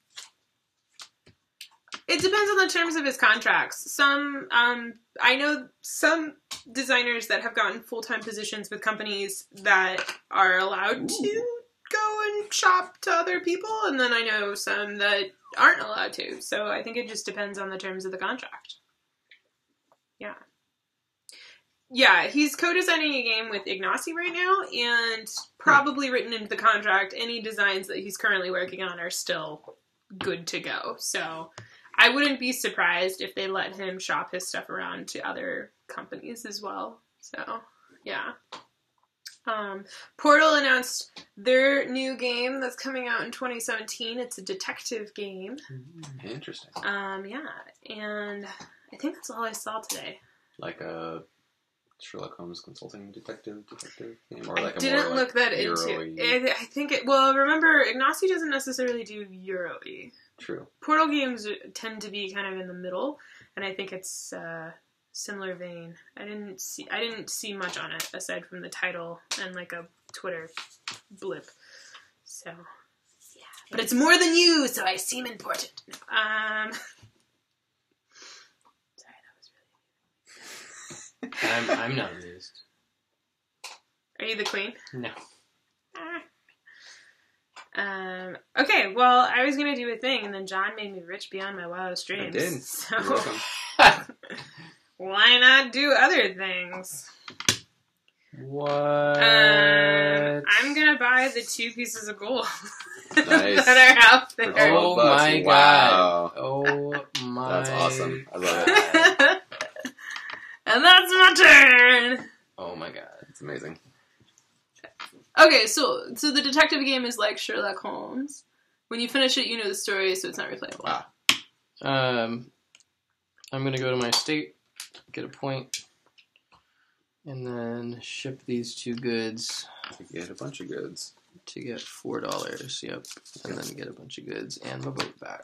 It depends on the terms of his contracts. Some, I know some designers that have gotten full-time positions with companies that are allowed to go and shop to other people, and then I know some that aren't allowed to. So I think it just depends on the terms of the contract. Yeah. Yeah, he's co-designing a game with Ignacy right now, and probably written into the contract, any designs that he's currently working on are still good to go. So I wouldn't be surprised if they let him shop his stuff around to other companies as well. So, yeah. Portal announced their new game that's coming out in 2017. It's a detective game. Interesting. Yeah, and I think that's all I saw today. Like a Sherlock Holmes consulting detective game? Or like I didn't look that into it. I think it... Well, remember, Ignacy doesn't necessarily do Euro-y. True. Portal games tend to be kind of in the middle, and I think it's similar vein. I didn't see much on it aside from the title and like a Twitter blip. So yeah, but it's more than you, so I seem important. Sorry, that was I'm not amused. Are you the queen? No. Okay, well, I was gonna do a thing, and then John made me rich beyond my wildest dreams. I did. So You're welcome. why not do other things? What? I'm gonna buy the 2 pieces of gold Nice. that are out there. Oh my Wow. god. Oh my. That's awesome. I love it. And that's my turn. Oh my god. It's amazing. Okay, so the detective game is like Sherlock Holmes. When you finish it, you know the story, so it's not replayable. Wow. I'm gonna go to my estate, get a point, and then ship these 2 goods To get a bunch of goods. to get $4. Yep, and then get a bunch of goods and my boat back.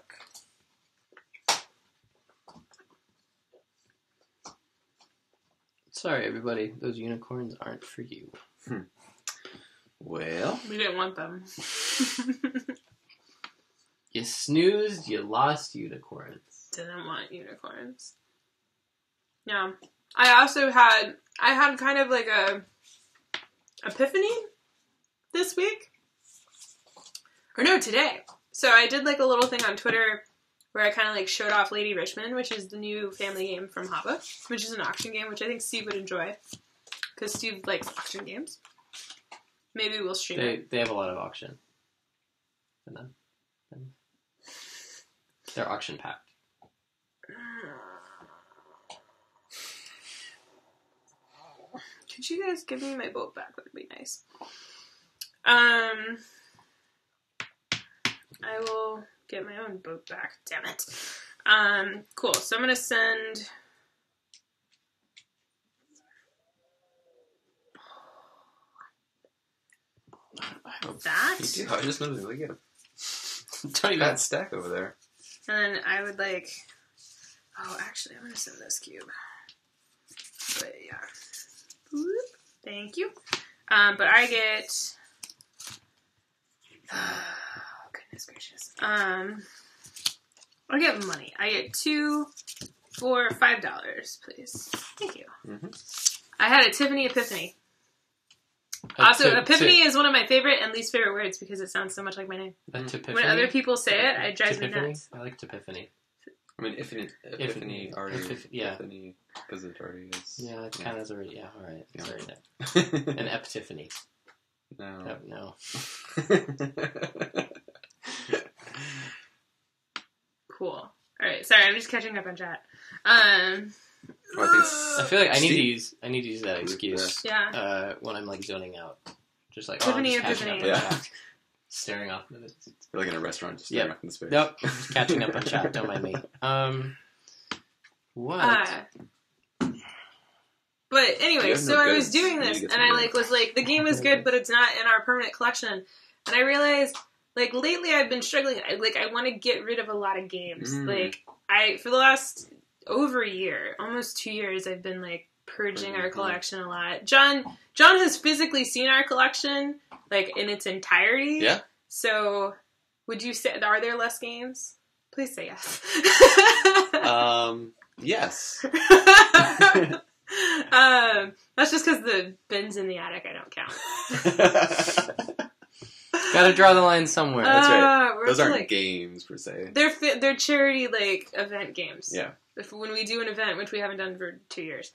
Sorry, everybody. Those unicorns aren't for you. Well, We didn't want them. You snoozed, you lost unicorns. Didn't want unicorns. Yeah. I had kind of like a epiphany this week. Or no, today. So I did like a little thing on Twitter where I kind of like showed off Lady Richmond, which is the new family game from Hava, which is an auction game, which I think Steve would enjoy. Because Steve likes auction games. Maybe we'll stream it. They have a lot of auction. And then they're auction packed. Could you guys give me my boat back? That would be nice. I will get my own boat back. Damn it. Cool. So I'm gonna send. That? you do. I just noticed. Look at a Don't even. fat stack over there. And then I would like. Oh, actually, I'm gonna send this cube. But yeah. Boop. Thank you. But I get. Oh, goodness gracious. I get money. I get 2 for $5, please. Thank you. Mm-hmm. I had a Tiffany epiphany. Also, epiphany is one of my favorite and least favorite words because it sounds so much like my name. When other people say it, it drives me nuts. I like Tiffany. I mean, Epiphany already. Yeah. Epiphany, because it already is. Yeah, it kind of is already. Yeah, all right. Yeah. Sorry, an epiphany. No. No. Cool. All right. Sorry, I'm just catching up on chat. Well, I feel like I need to Steve- use that excuse. Yeah. When I'm like zoning out, just like Tiffany I'm just catching epiphany. up on Yeah. chat, staring off into the. You're like in a restaurant, just Yep. staring up in the space. Nope, just catching up on chat. Don't mind me. What? But anyway, You have so no I was goods. doing You need this, to get and some I goods. like was like, the game is good, but it's not in our permanent collection. And I realized, like, lately I've been struggling. I want to get rid of a lot of games. Like, for the last over a year, almost 2 years, I've been like purging our collection a lot. John has physically seen our collection, like, in its entirety. Yeah. So, would you say, are there less games? Please say yes. Yes. That's just because the bin's in the attic. I don't count. Gotta draw the line somewhere. That's right. We're Those up to, aren't like, games per se. They're charity like event games. Yeah. When we do an event, which we haven't done for 2 years.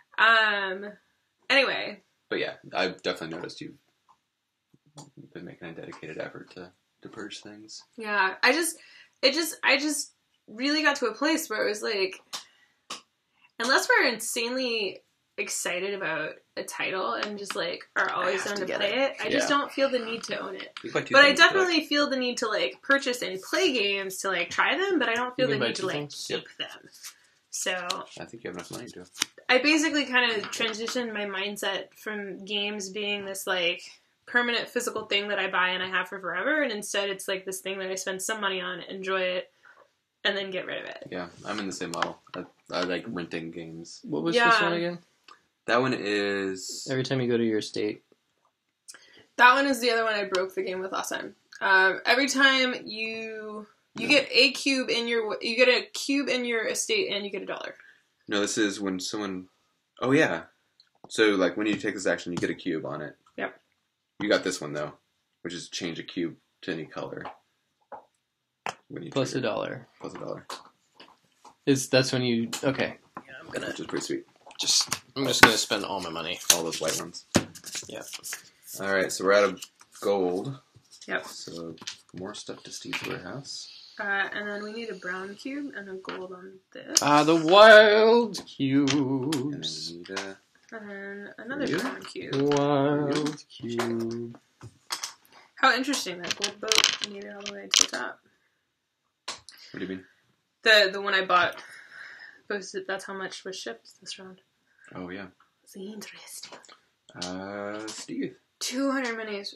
Anyway. But yeah, I've definitely noticed you've been making a dedicated effort to purge things. Yeah. I just really got to a place where it was like, unless we're insanely excited about a title and just like are always down to play it, I just don't feel the need to own it. But I definitely feel the need to like purchase and play games to like try them, but I don't feel the need to like keep them. So I think you have enough money to. I basically kind of transitioned my mindset from games being this like permanent physical thing that I buy and I have for forever, and instead it's like this thing that I spend some money on, enjoy it, and then get rid of it. Yeah, I'm in the same model. I like renting games. What was this one again? That one is... Every time you go to your estate. That one is the other one I broke the game with last time. Every time you get a cube in your estate and you get $1. No, this is when someone Oh, yeah. So, like, when you take this action, you get a cube on it. Yep. You got this one, though, which is change a cube to any color. When you Plus trigger. $1. Plus $1. That's when you... Okay. Yeah, I'm gonna... Which is pretty sweet. I'm just gonna spend all my money. All those white ones. Yeah. Alright, so we're out of gold. Yep. So, more stuff to Steve's warehouse. And then we need a brown cube and a gold on this. The wild And cubes. then we need a... And then another You? brown cube. Wild cube. How interesting, that gold boat made it all the way to the top. What do you mean? The one I bought, posted that's how much was shipped this round. Oh, yeah. It's interesting. Steve. 200 minis,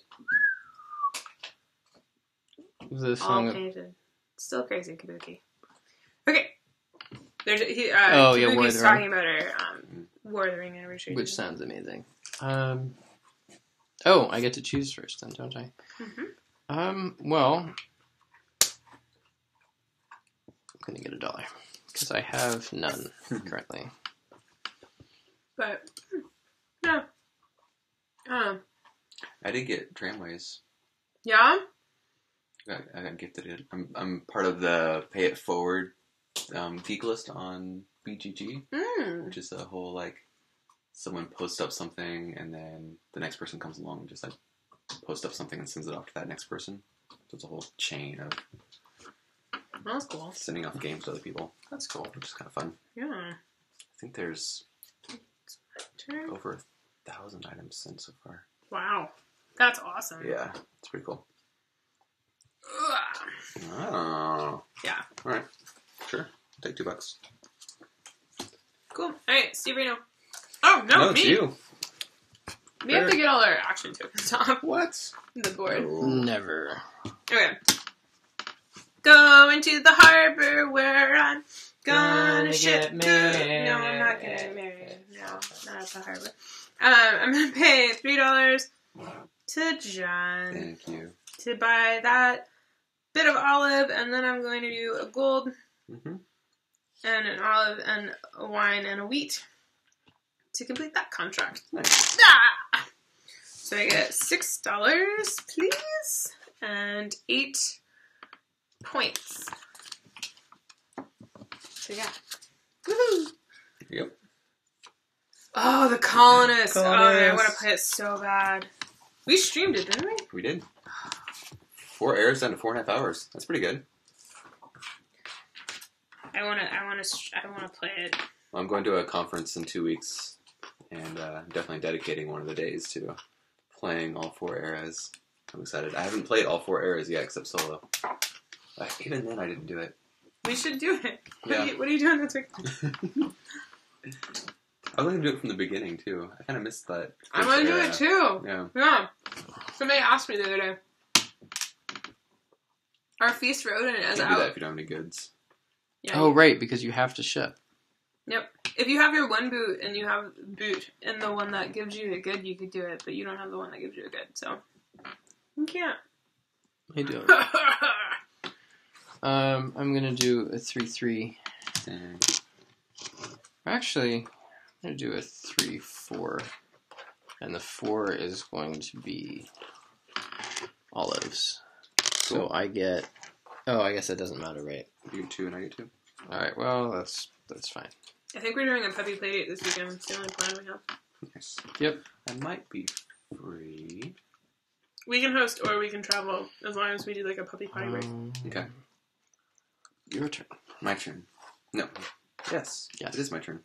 The all song... painted. Still crazy, Kabuki. Okay. There's Oh, yeah, War of Kabuki's the talking about our War of the Ring anniversary. Which sounds amazing. Oh, I get to choose first then, don't I? Well... I'm gonna get $1. Because I have none currently. But, no. I did get Tramways. Yeah? I got gifted it. I'm part of the Pay It Forward geek list on BGG, which is a whole, like, someone posts up something and then the next person comes along and just, like, posts up something and sends it off to that next person. So it's a whole chain of That's cool. sending off games to other people. That's cool. Which is kind of fun. Yeah. I think there's Turn. over 1,000 items sent so far. Wow. That's awesome. Yeah, it's pretty cool. Ugh. Oh. Yeah. Alright. Sure. I'll take $2. Cool. Alright, Steve Reno. Oh, no, it's me. you. We have to get all our action tokens off What? the board. No. Never. Okay. Going to the harbor where I'm gonna ship get good. married. No, I'm not gonna get married. No, not at the harbor. I'm gonna pay $3 to John Thank you. to buy that bit of olive, and then I'm going to do a gold Mm-hmm. and an olive and a wine and a wheat to complete that contract. Nice. Ah! So I get $6, please, and 8 points. So yeah. Woohoo! Yep. Oh, the colonists. Oh, man, I Colonists. want to play it so bad. We streamed it, didn't we? We did. 4 airs down to 4.5 hours. That's pretty good. I want to play it. I'm going to a conference in 2 weeks, and I'm definitely dedicating one of the days to playing all 4 eras. I'm excited. I haven't played all 4 eras yet, except solo. Even then, I didn't do it. We should do it. Yeah. What are you doing this week? I was going to do it from the beginning, too. I kind of missed that. I want to do it too. Yeah. Yeah. Somebody asked me the other day. Our feast road and it is Can't do that out. if you don't have any goods. Yeah. Oh, right, because you have to ship. Yep. If you have your one boot and you have boot and the one that gives you a good, you could do it, but you don't have the one that gives you a good, so you can't. I do. I'm gonna do a 3-3. And Actually, I'm gonna do a 3-4, and the 4 is going to be olives. So Cool. I get. Oh, I guess that doesn't matter, right? you get 2 and I get 2. All right. Well, that's fine. I think we're doing a puppy playdate this weekend. It's the only plan we have. Nice. Yep. I might be free. We can host or we can travel as long as we do like a puppy potty break. Okay. Your turn. My turn. No. Yes. Yes. It is my turn.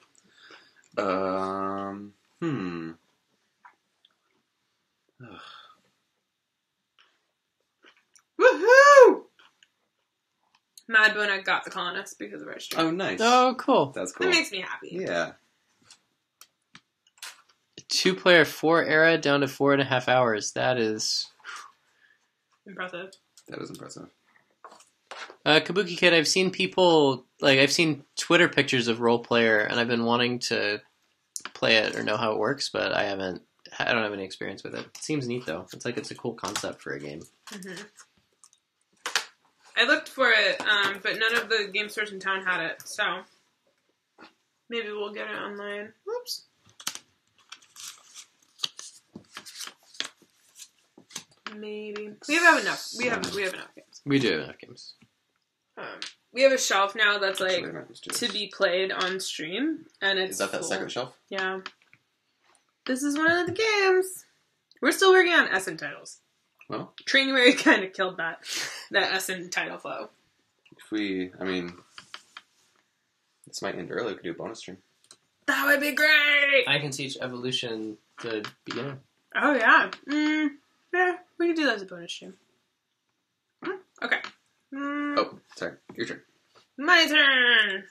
Ugh. Woohoo! Mad Bona got the colonists because of our stream. Oh, nice. Oh, cool. That's cool. That makes me happy. Yeah. 2-player 4 era down to 4.5 hours. That is. Impressive. That was impressive. Kabuki Kid, I've seen people, I've seen Twitter pictures of Role Player, and I've been wanting to play it or know how it works, but I don't have any experience with it. It seems neat, though. It's a cool concept for a game. Mm-hmm. I looked for it, but none of the game stores in town had it, so maybe we'll get it online. Whoops. Maybe. We have enough. We have enough games. We do have enough games. We have a shelf now that's like Actually, let's do to this. be played on stream, and it's Is that full. second shelf? Yeah. This is one of the games. We're still working on Essen titles. Well, Training kind of killed that Essen title flow. this might end early. We could do a bonus stream. That would be great! I can teach evolution to beginner. Oh, yeah. Yeah, we can do that as a bonus stream. Okay. Oh, sorry. Your turn. My turn!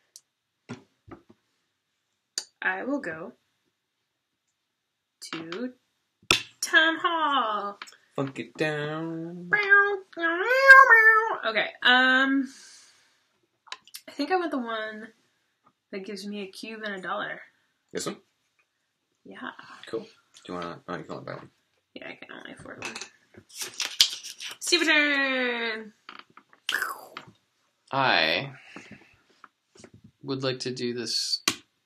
I will go to Town Hall. Funk it down. Okay, I think I want the one that gives me a cube and $1. This one? Yeah. Cool. Do you want to... Oh, you can only buy one. Yeah, I can only afford one. Steve turn! I would like to do this.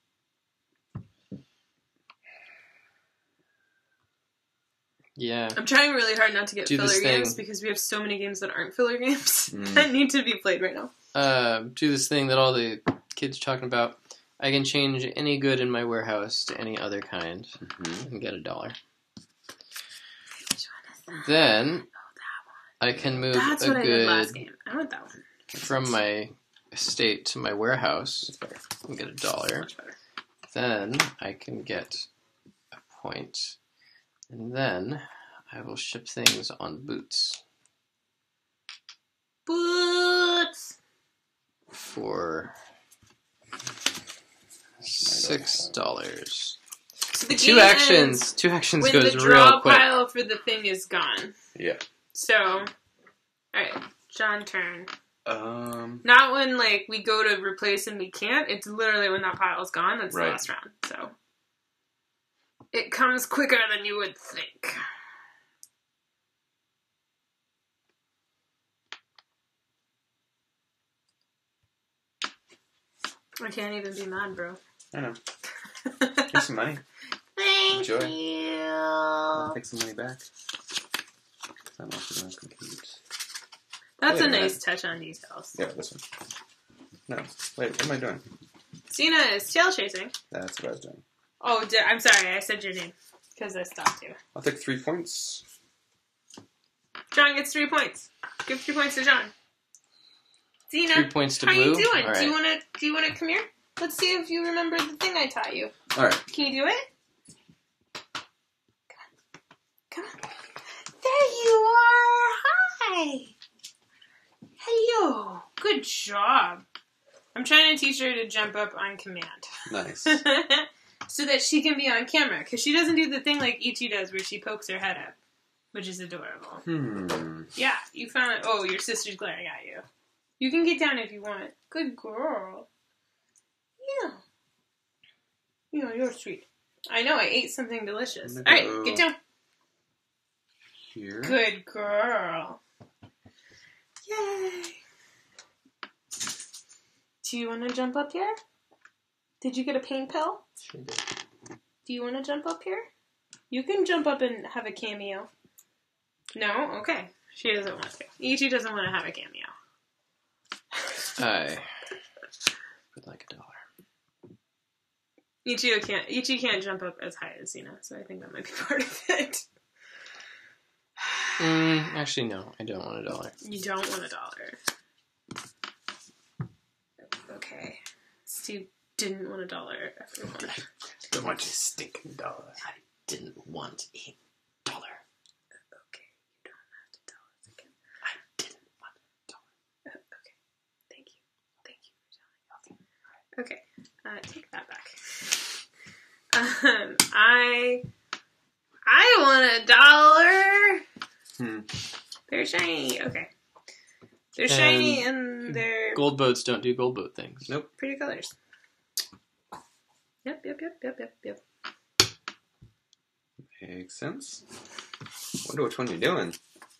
Yeah. I'm trying really hard not to get Do filler this games thing. because we have so many games that aren't filler games that need to be played right now. Do this thing that all the kids are talking about. I can change any good in my warehouse to any other kind and get $1. Which one is that? Then Oh, I can move that's a what I did last good game. I want that one. from my estate to my warehouse and get $1. Much better. Then I can get a point. And then I will ship things on Boots Boots! for $6. So the Two game actions. ends Two actions when goes the real draw quick. pile for the thing is gone. Yeah. So, alright, John turn. Um. Not when, like, we go to replace and we can't. It's literally when that pile's gone. That's Right. the last round. So, it comes quicker than you would think. I can't even be mad, bro. I know. Here's some money. Thank Enjoy. you. I'll take some money back. I'm also going to compete. That's Wait a a minute. nice touch on details. Yeah, this one. No. Wait, what am I doing? Cena is tail chasing. That's what I was doing. Oh, I'm sorry. I said your name because I stopped you. I'll take 3 points. John gets 3 points. Give 3 points to John. Cena, 3 points to how Blue. you doing? All Do you right. wanna come here? Let's see if you remember the thing I taught you. All right. Can you do it? Come on. There you are. Hi. Hello. Good job. I'm trying to teach her to jump up on command. Nice. So that she can be on camera. Because she doesn't do the thing like Ichi does where she pokes her head up. Which is adorable. Yeah, you found it. Oh, your sister's glaring at you. You can get down if you want. Good girl. Yeah. You're sweet. I know, I ate something delicious. I'm gonna Alright, get down. Here. Good girl. Yay. Do you want to jump up here? Did you get a pain pill? Sure did. Do you want to jump up here? You can jump up and have a cameo. No? Okay. She doesn't want to. Ichi doesn't want to have a cameo. I would like $1. Ichi can't jump up as high as Xena, so I think that might be part of it. Actually, no. I don't want $1. You don't want $1. Okay. Steve didn't want $1, everyone. I don't want your stinking dollar. I didn't want $1. Okay, you don't have to tell us again. I didn't want $1. Okay. Thank you. Thank you for telling me. Okay. Take that back. I want $1. They're shiny. Okay. They're shiny and they're Gold boats don't do gold boat things. Nope. pretty colors. Yep. Makes sense. Wonder which one you're doing.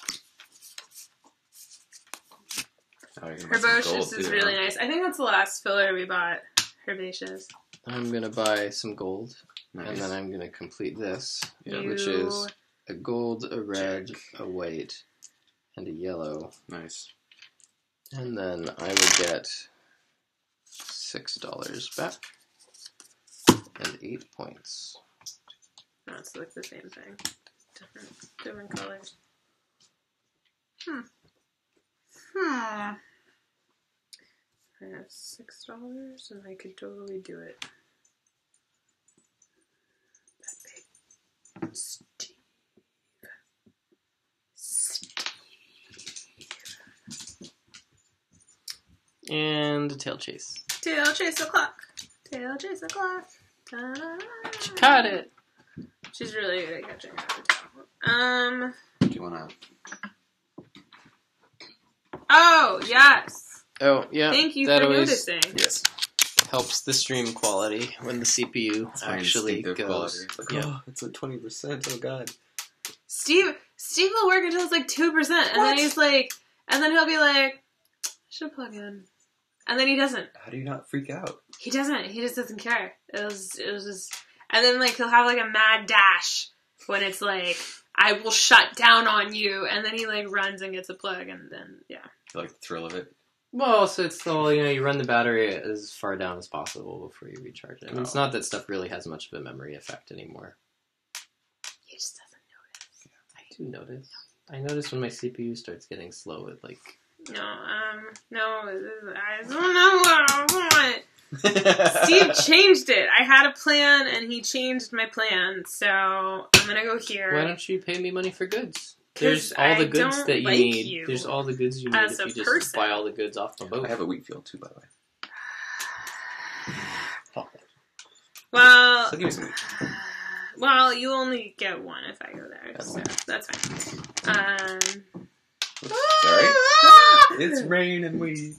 Oh, you're gonna buy some gold, Herbaceous is too, really huh? nice. I think that's the last filler we bought. Herbaceous. I'm going to buy some gold, Nice. and then I'm going to complete this, Yeah, which is a gold, a red, Check. a white, and a yellow. Nice. And then I would get $6 back. And 8 points. No, it's like the same thing. Different colors. I have $6 and I could totally do it. Steve. And a tail chase. Tail chase the clock. Tail chase the clock. Ta-da-da. She caught it. She's really good at catching her tail. Do you want to... Oh, yes. Oh, yeah. Thank you that for always noticing. Yes. helps the stream quality when the CPU actually goes. It's like, yeah. oh, it's like 20%. Oh, God. Steve will work until it's like 2%, and then he's like, and then he'll be like, I should plug in. And then he doesn't. How do you not freak out? He doesn't. He just doesn't care. It was just, and then like he'll have like a mad dash when it's like, I will shut down on you, and then he like runs and gets a plug, and then yeah. You like the thrill of it? Well, so it's the whole, you run the battery as far down as possible before you recharge it. I mean, it's not that stuff really has much of a memory effect anymore. He just doesn't notice. Yeah, I do notice. I notice when my CPU starts getting slow at like... No, I don't know what I want. Steve changed it. I had a plan, and he changed my plan, so I'm gonna go here. Why don't you pay me money for goods? There's all the goods that you need. There's all the goods you need if you just buy all the goods off the boat. I have a wheat field, too, by the way. Well, So give me some wheat. well, you only get one if I go there, so that's fine. Oops, sorry. It's rain and wheat.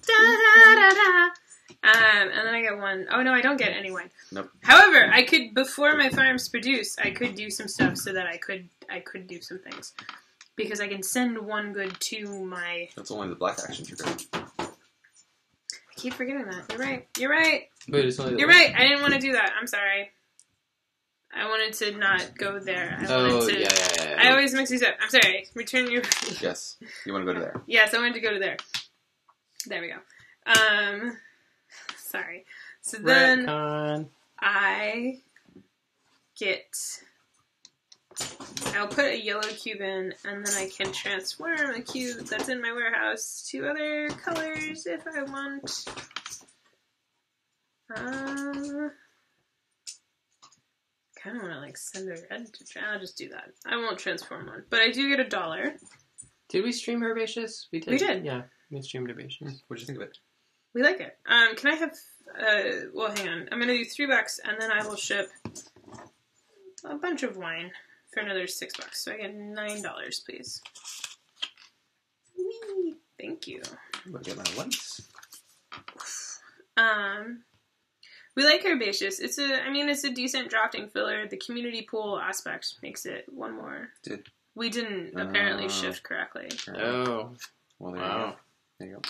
And then I get one. Oh, no, I don't get any wine. Nope. However, I could, before my farms produce, I could do some stuff so that I could do some things. Because I can send one good to my... That's only the black action trigger. I keep forgetting that. You're right. Wait, it's only You're right. I didn't want to do that. I'm sorry. I wanted to not go there. Yeah. I always mix these up. I'm sorry. Return your... Yes. You want to go to there. Yes, I wanted to go to there. There we go. Sorry. So then Retcon. I get... I'll put a yellow cube in, and then I can transform a cube that's in my warehouse to other colors if I want. Kind of want to like send a red to try. I'll just do that. I won't transform one, but I do get $1. Did we stream Herbaceous? We did. Yeah, we streamed Herbaceous. What'd you think of it? We like it. Can I have? Well, hang on. I'm gonna do $3, and then I will ship a bunch of wine for another $6. So I get $9, please. Whee! Thank you. I'm going to get my lights. We like Herbaceous. It's a decent drafting filler. The community pool aspect makes it one more. We didn't apparently shift correctly. Oh. Well, there you go. There you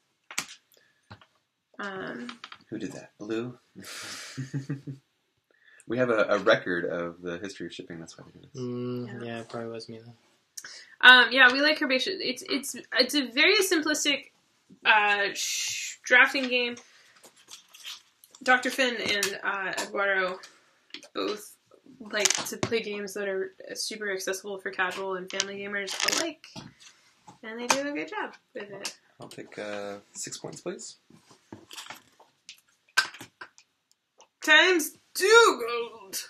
go. Who did that? Blue? We have a record of the history of shipping. That's why we do this. Yeah, it probably was me then. Yeah, we like Herbaceous. It's a very simplistic drafting game. Dr. Finn and Eduardo both like to play games that are super accessible for casual and family gamers alike, and they do a good job with it. I'll take 6 points, please. Times 2 gold.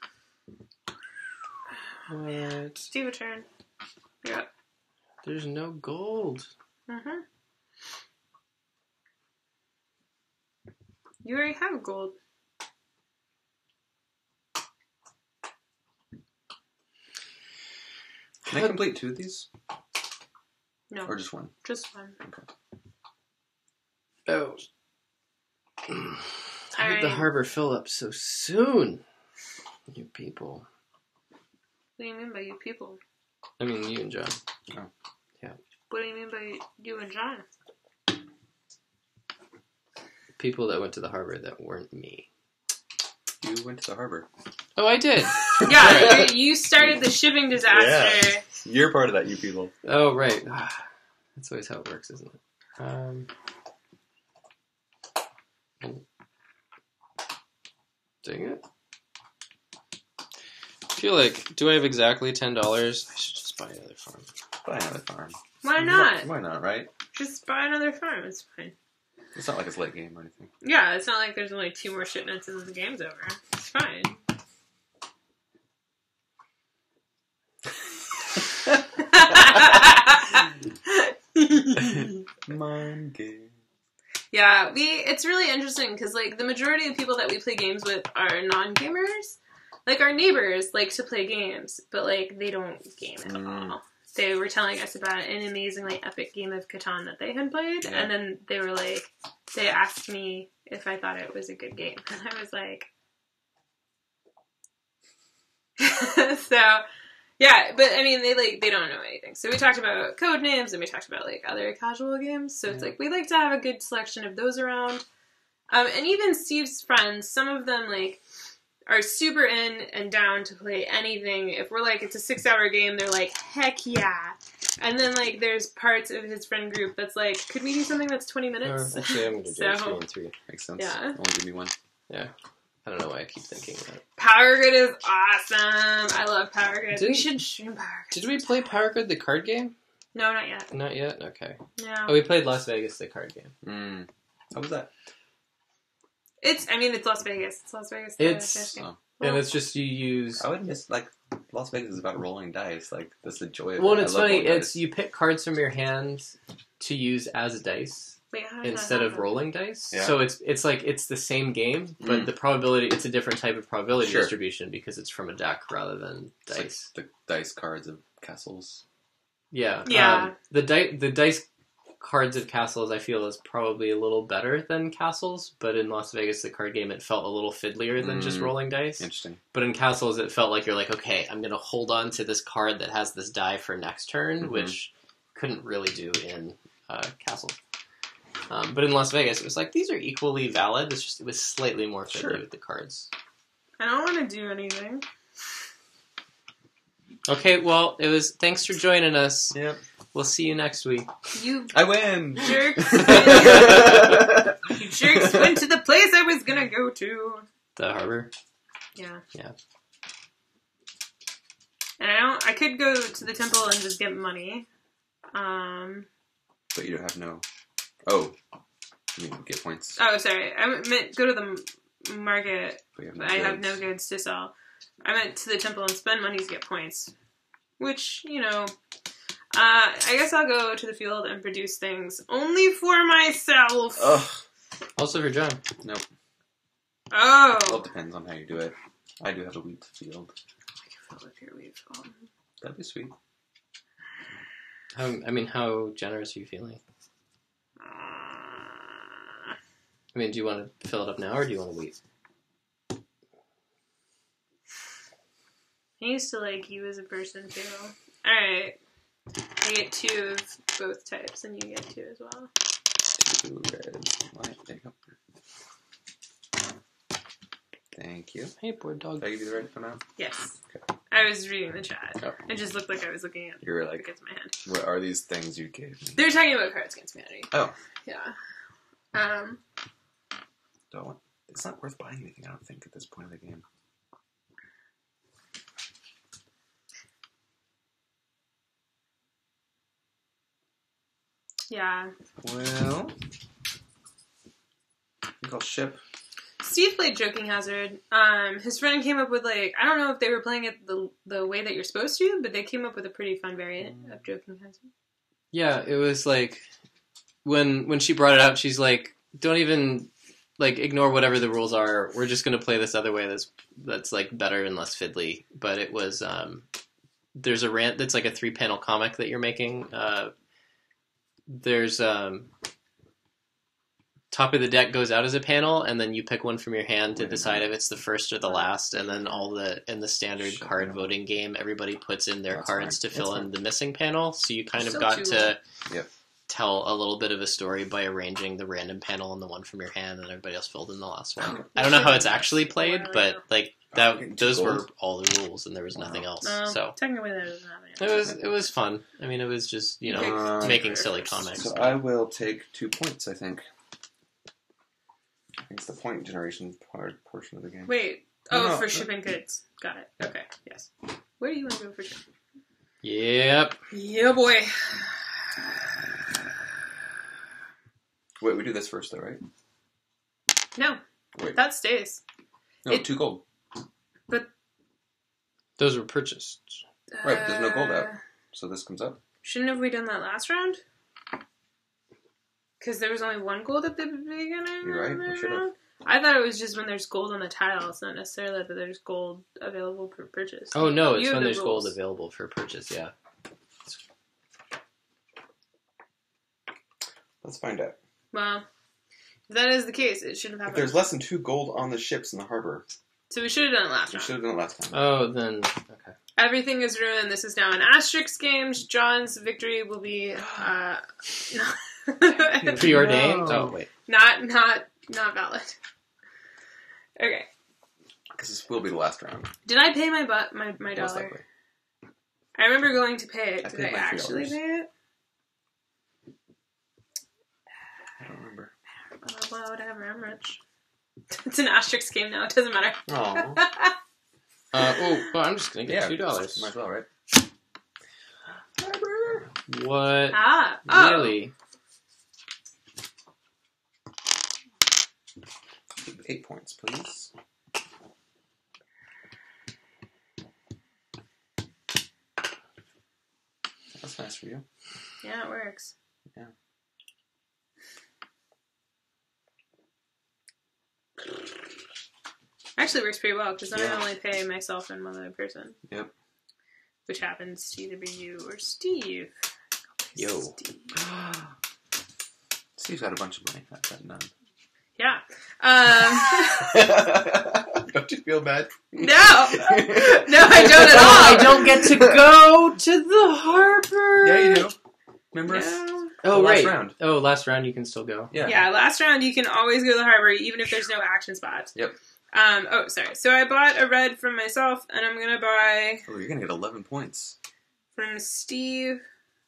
What? Steve, a turn. You're up. There's no gold. Mm-hmm. You already have gold. Can I complete 2 of these? No. Or just 1? Just 1. Okay. Oh. How did the harbor fill up so soon? You people. What do you mean by you people? I mean, you and John. Oh. Yeah. What do you mean by you and John? People that went to the harbor that weren't me. You went to the harbor. Oh, I did. Yeah, you started the shipping disaster. Yeah. You're part of that, you people. Oh, right. That's always how it works, isn't it? Dang it. I feel like, do I have exactly $10? I should just buy another farm. Buy another farm. Why not? Why not, right? Just buy another farm. It's fine. It's not like it's late game or anything. Yeah, it's not like there's only 2 more shipments and the game's over. It's fine. Mind game. Yeah, it's really interesting because, like, the majority of people that we play games with are non-gamers. Like, our neighbors like to play games, but, like, they don't game at all. They were telling us about an amazingly epic game of Catan that they had played, and then they were like, they asked me if I thought it was a good game, and I was like... So... Yeah, but I mean, they don't know anything. So we talked about code names, and we talked about, like, other casual games. So it's like, we like to have a good selection of those around. And even Steve's friends, some of them, like, are super in and down to play anything. If we're like, it's a 6-hour game, they're like, heck yeah. And then, like, there's parts of his friend group that's like, could we do something that's 20 minutes? Actually, I'm going to do 3 and 3. Makes sense. Yeah. Only give me one. Yeah. I don't know why I keep thinking that. Power Grid is awesome. I love Power Grid. We should stream Power Grid. Did we play Power Grid, the card game? No, not yet. Not yet? Okay. No. Oh, we played Las Vegas, the card game. How was that? It's Las Vegas. It's Las Vegas. And it's just you use... I would miss, like, Las Vegas is about rolling dice. Like, that's the joy of it. Well, and it's funny. It's you pick cards from your hand to use as dice. Wait, how instead of rolling dice. Yeah. So it's like it's the same game, but the probability, it's a different type of probability distribution because it's from a deck rather than dice. Like the dice cards of castles. Yeah. Yeah. The dice cards of castles I feel is probably a little better than castles, but in Las Vegas the card game it felt a little fiddlier than just rolling dice. Interesting. But in castles it felt like you're like, okay, I'm gonna hold on to this card that has this die for next turn, which couldn't really do in castles. But in Las Vegas, it was like, these are equally valid. It's just, it was slightly more fiddly with the cards. I don't want to do anything. Okay, well, thanks for joining us. Yep. We'll see you next week. I win! Jerks. You jerks went to the place I was gonna go to. The harbor? Yeah. Yeah. And I could go to the temple and just get money. But you don't have no... Oh. You mean get points. Oh, sorry. I meant go to the market, But you have but I have no goods to sell. I went to the temple and spend money to get points. Which, you know... I guess I'll go to the field and produce things only for myself. Ugh. Also for John. Nope. Oh. Well, it depends on how you do it. I do have a wheat field. I can fill up your wheat field. That'd be sweet. How generous are you feeling? I mean, do you want to fill it up now, or do you want to wait? I used to like you as a person, too. Alright. I get 2 of both types, and you get 2 as well. 2 red. Right, there you go. Thank you. Hey, board dog. Did I give you the red for now? Yes. Okay. I was reading the chat. Oh. It just looked like I was looking at You were like, against my hand. what are these things you gave me? They're talking about Cards Against Humanity. Oh. Yeah. It's not worth buying anything, I don't think, at this point of the game. Yeah. Well, I think I'll ship. Steve played Joking Hazard. His friend came up with, like, I don't know if they were playing it the way that you're supposed to, but they came up with a pretty fun variant of Joking Hazard. Yeah, it was like, when she brought it up, she's like, don't even, like, ignore whatever the rules are. We're just going to play this other way that's like, better and less fiddly. But it was, there's a rant that's like a 3-panel comic that you're making. There's top of the deck goes out as a panel, and then you pick one from your hand to decide if it's the first or the last, and then in the standard card voting game, everybody puts in their cards to fill in the missing panel, so you kind of got to tell a little bit of a story by arranging the random panel and the one from your hand, and everybody else filled in the last one. I don't know how it's actually played, but like Those were all the rules, and there was nothing else. So technically, there was nothing. It was fun. I mean, it was just making silly comics. So I will take 2 points. I think. I think it's the point generation portion of the game. Wait. Oh, for shipping goods. Got it. Okay. Yes. Where do you want to go for shipping? Yep. Yeah, boy. Wait, we do this first, though, right? No. Wait. That stays. No, 2 gold. But those were purchased. Right, but there's no gold out. So this comes up. Shouldn't have we done that last round? Because there was only 1 gold at the beginning. You're right. We should have. I thought it was just when there's gold on the tile. It's not necessarily that there's gold available for purchase. Oh, no, it's when there's gold available for purchase, yeah. Let's find out. Well, if that is the case, it shouldn't have happened. If there's less than 2 gold on the ships in the harbor. So we should have done it last We round. should have done it last time. Oh, then, okay. Everything is ruined. This is now an asterisk game. John's victory will be Preordained? No. Oh, wait. not valid. Okay. Because this will be the last round. Did I pay my Most dollar? likely. I remember going to pay it. I Did paid I my actually $3. pay it? I don't remember. Well, whatever. I'm rich. It's an asterisk game now. It doesn't matter. Aww. Well, I'm just going to get $2. Might as well, right? What? Oh. Really? 8 points, please. That's nice for you. Yeah, it works. Yeah. Actually works pretty well, because then I only pay myself and one other person. Yep. Which happens to either be you or Steve. Yo. Steve. Steve's got a bunch of money. I've got none. Yeah. Don't you feel bad? No! No, I don't at all! I don't get to go to the harbor! Yeah, you do. Remember? No. Oh, last right. round. Oh, last round you can still go. Yeah, last round you can always go to the harbor, even if there's no action spots. Yep. Sorry. So I bought a red from myself, and I'm gonna buy... Oh, you're gonna get 11 points. From Steve.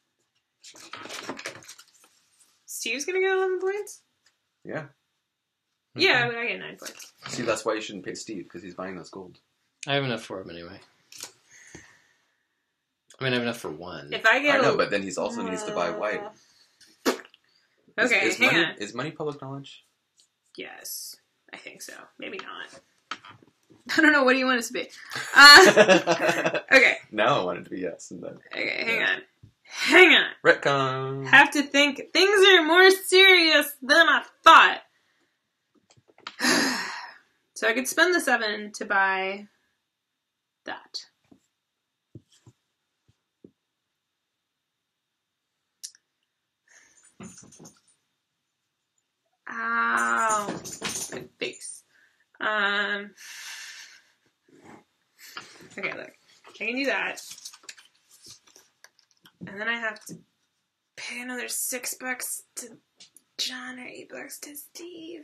Steve's gonna get 11 points? Yeah. Yeah, but I get 9 points. See, that's why you shouldn't pay Steve, because he's buying those gold. I have enough for him anyway. I mean, I have enough for 1. If I get... I know, but then he's also needs to buy white. Okay, hang on. Is money public knowledge? Yes, I think so. Maybe not. I don't know. What do you want us to be? Okay. Now I want it to be yes. And then, Okay, hang on. Retcon. Have to think. Things are more serious than I thought. So I could spend the 7 to buy that. Ow. My face. Okay, look. I can do that. And then I have to pay another $6 to John or $8 to Steve.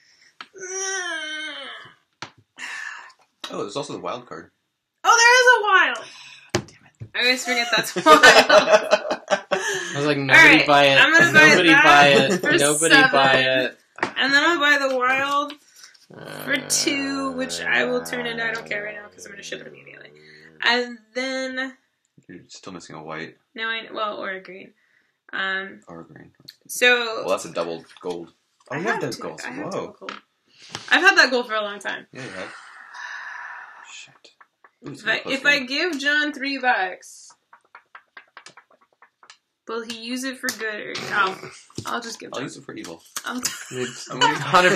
Oh, there's also the wild card. Oh, there is a wild! Damn it. I always forget that's wild. I was like, nobody buy it. I'm gonna buy Nobody that buy it. for Nobody 7. buy it. And then I'll buy the wild for 2, which I will turn into, I don't care right now because I'm going to ship it immediately. And then... You're still missing a white. No, or a green. Or a green. So... Well, that's a double gold. Oh, I you have those golds. I have Whoa. double gold. I've had that gold for a long time. Yeah, you have. Shit. Ooh, If I give John $3, will he use it for good or... I'll just give I'll John. use it for evil. It's 100%. 100%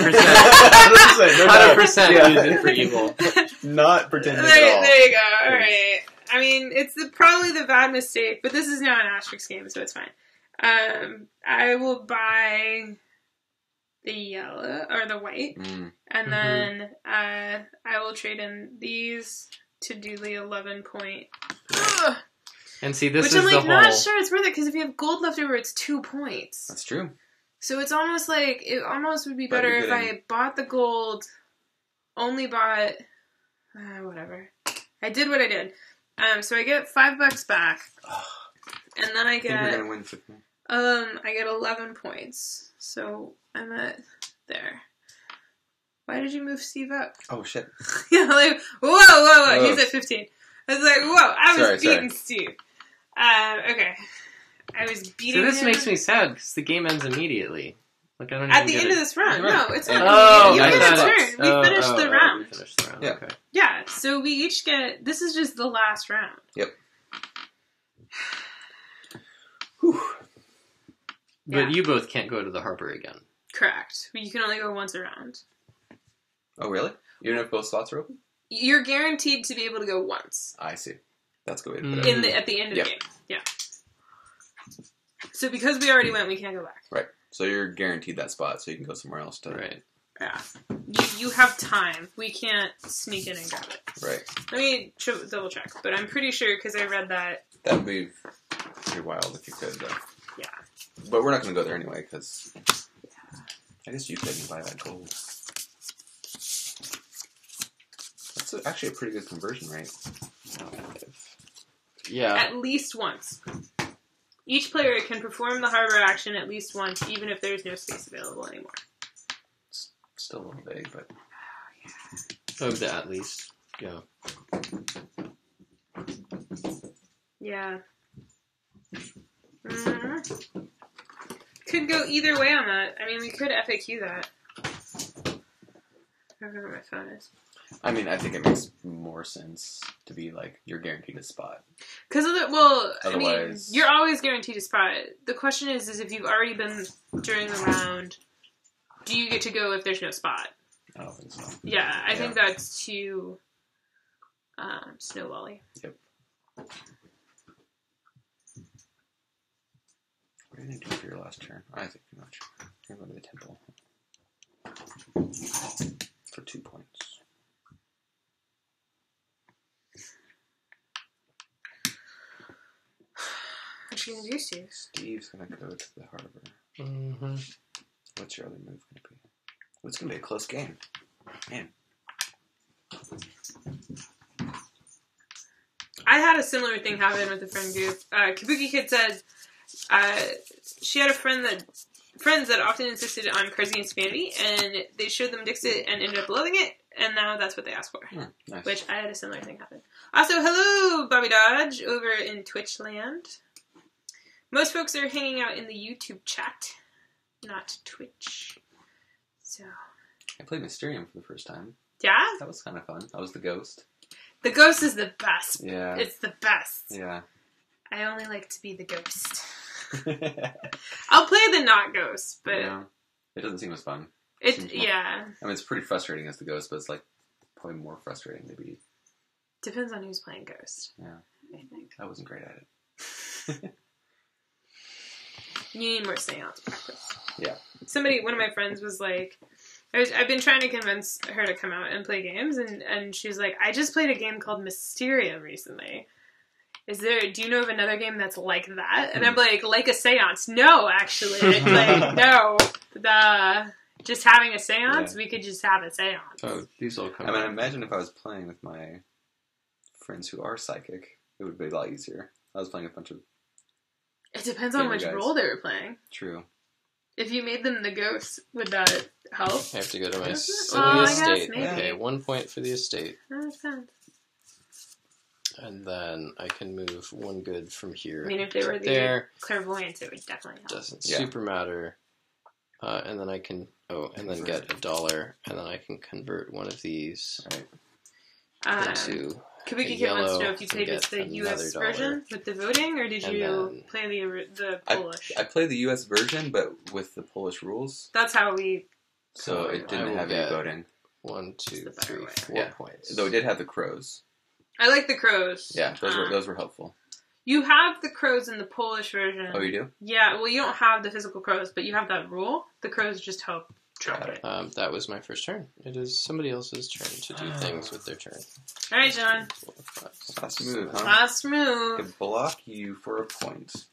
use it for evil. Not pretending There at all. you go. Alright. I mean, it's probably the bad mistake, but this is now an asterisk game, so it's fine. I will buy the yellow, or the white, and then I will trade in these to do the 11 point. And see, this Which is I'm the like, whole... not sure it's worth it, because if you have gold left over, it's 2 points. That's true. So it's almost like, it almost would be better if I bought the gold, only bought... Whatever. I did what I did. So I get $5 back. And then I I think we're get... going to win 50. I get 11 points. So I'm at there. Why did you move Steve up? Oh, shit. Yeah, like, whoa. He's at 15. I was like, whoa, I was beating Steve. Okay. I was beating him. So this makes me sad, because the game ends immediately. Like, I don't At even the end of this round. No, it's not. Oh, you I get a thought turn. We finished the round. We finished the round, Yeah. okay. Yeah, so we each get... This is just the last round. Yep. Whew. Yeah. But you both can't go to the harbor again. Correct. You can only go once around. Oh, really? Even if both slots are open? You're guaranteed to be able to go once. I see. That's a good way to put it. At the end of the game. Yeah. So because we already went, we can't go back. Right. So you're guaranteed that spot, so you can go somewhere else to... Right. Yeah. You have time. We can't sneak in and grab it. Right. Let me double check, but I'm pretty sure because I read that. That would be pretty wild if you could, though. Yeah. But we're not going to go there anyway, because... I guess you couldn't buy that gold. That's actually a pretty good conversion rate. Yeah. At least once. Each player can perform the harbor action at least once, even if there's no space available anymore. It's still a little vague, but... At least. Yeah. Yeah. Could go either way on that. I mean, we could FAQ that. I don't know where my phone is. I mean, I think it makes more sense to be like, you're guaranteed a spot. Because I mean, you're always guaranteed a spot. The question is if you've already been during the round, do you get to go if there's no spot? I don't think so. Yeah, I think that's too snowbally. Yep. What are you going to do for your last turn? I think too much. You're going to go to the temple. For 2 points. What you gonna do, Steve? Steve's going to go to the harbor. Mm-hmm. What's your other move going to be? It's going to be a close game. Man. I had a similar thing happen with a friend group. Kabuki Kid said she had friends that often insisted on Cards Against Humanity, and they showed them Dixit and ended up loving it, and now that's what they asked for. Nice. Which I had a similar thing happen. Also, hello, Bobby Dodge, over in Twitch land. Most folks are hanging out in the YouTube chat, not Twitch. So. I played Mysterium for the first time. Yeah? That was kind of fun. I was the ghost. The ghost is the best. Yeah. It's the best. Yeah. I only like to be the ghost. I'll play the not ghost, but... Yeah. It doesn't seem as fun. Yeah. I mean, it's pretty frustrating as the ghost, but it's like probably more frustrating to be... Depends on who's playing ghost. Yeah. I think. I wasn't great at it. You need more seance practice. Yeah. One of my friends was like... I've been trying to convince her to come out and play games, and she's like, I just played a game called Mysterium recently. Do you know of another game that's like that? And I'm like a seance? No, actually. Like, no. Just having a seance? Yeah. We could just have a seance. Oh, these all come I mean, imagine if I was playing with my friends who are psychic. It would be a lot easier. I was playing a bunch of... It depends on which role they were playing. True. If you made them the ghost, would that help? I have to go to my estate. Okay, 1 point for the estate. That makes sense. And then I can move one good from here. I mean, if they were the clairvoyants, it would definitely help. Doesn't super matter. And then I can get $1, and then I can convert one of these into Kabuki Kid wants to know if you played with the US version with the voting, or did you play the Polish? I played the US version, but with the Polish rules. That's how we... So it didn't have any voting. 1, 2, 3, 4 points. Though it did have the crows. I like the crows. Yeah, those were helpful. You have the crows in the Polish version. Oh, you do? Yeah, well, you don't have the physical crows, but you have that rule. The crows just help drop it. That was my first turn. It is somebody else's turn to do things with their turn. All right, John. Last move, huh? Last move. I could block you for a point.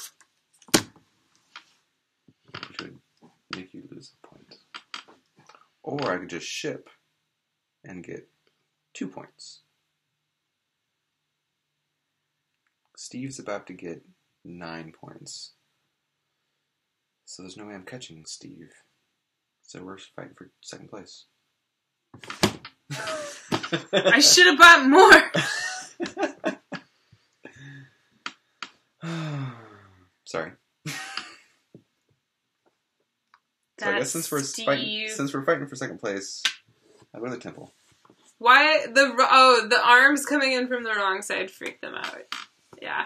Which would make you lose a point. Or I could just ship and get 2 points. Steve's about to get 9 points. So there's no way I'm catching Steve. So we're fighting for second place. I should have bought more. Sorry. So I guess since we're fighting for second place, I'll go to the temple. Why the arms coming in from the wrong side freaked them out. Yeah.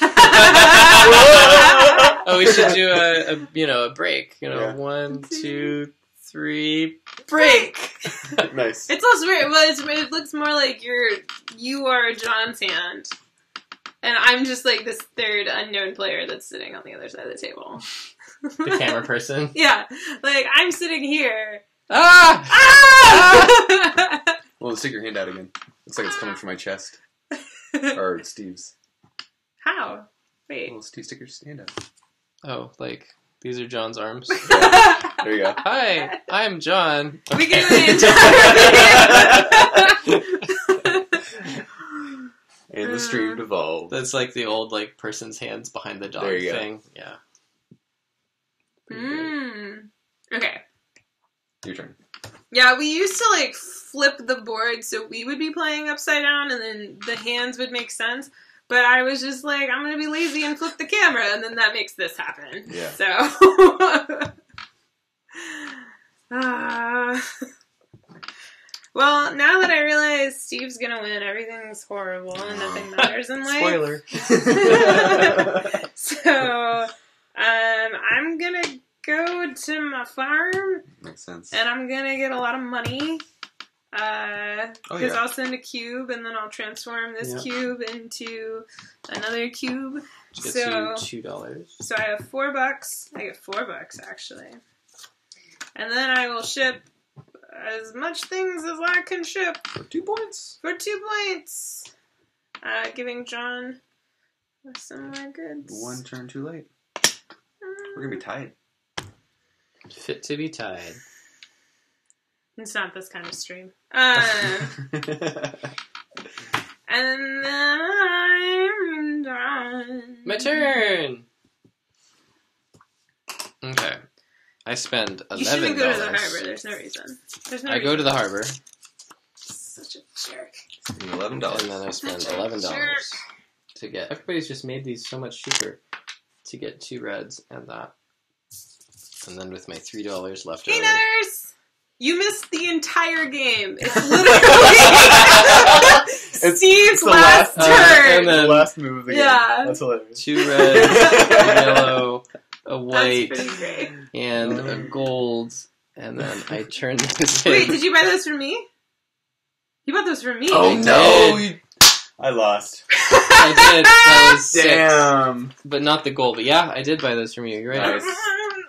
Oh, we should do a break. Yeah. 1, 2, 3, break. Nice. It's also weird. Well, it looks more like you are John's hand, and I'm just like this third unknown player that's sitting on the other side of the table. The camera person. Yeah, like I'm sitting here. Ah! Ah! Well, stick your hand out again. Looks like it's coming from my chest. Or Steve's. How? Wait. Well, Steve, stick your hand out. Oh, like these are John's arms. Yeah. There you go. Hi, I'm John. We can do the entire And the stream devolved. That's like the old person's hands behind the dog There you go. thing. Yeah. Okay. Your turn. Yeah, we used to flip the board so we would be playing upside down and then the hands would make sense. But I was just like, I'm going to be lazy and flip the camera, and then that makes this happen. Yeah. So. Well, now that I realize Steve's going to win, everything's horrible and nothing matters in life. Spoiler. So, I'm going to go to my farm. Makes sense. And I'm going to get a lot of money. Because I'll send a cube and then I'll transform this cube into another cube. Which gets you $2. So I have $4. I get $4 actually. And then I will ship as much things as I can ship. For 2 points? For 2 points. Giving John some of my goods. 1 turn too late. We're gonna be tied. Fit to be tied. It's not this kind of stream. And then I'm done. My turn! Okay. I spend $11. You shouldn't go to the harbor. There's no reason. I go to the harbor. Such a jerk. $11. And then I spend $11 to get... Everybody's just made these so much cheaper. To get 2 reds and that. And then with my $3 left over... Peanutters! You missed the entire game. It's literally Steve's last turn. And then the last move of the game. That's hilarious. 2 reds, a yellow, a white, That's pretty great. and a gold. And then I turn this in. Wait, did you buy those for me? You bought those for me. Oh, no! I lost. I did. That was 6. Damn. But not the gold. But yeah, I did buy those from you. You're right. Nice.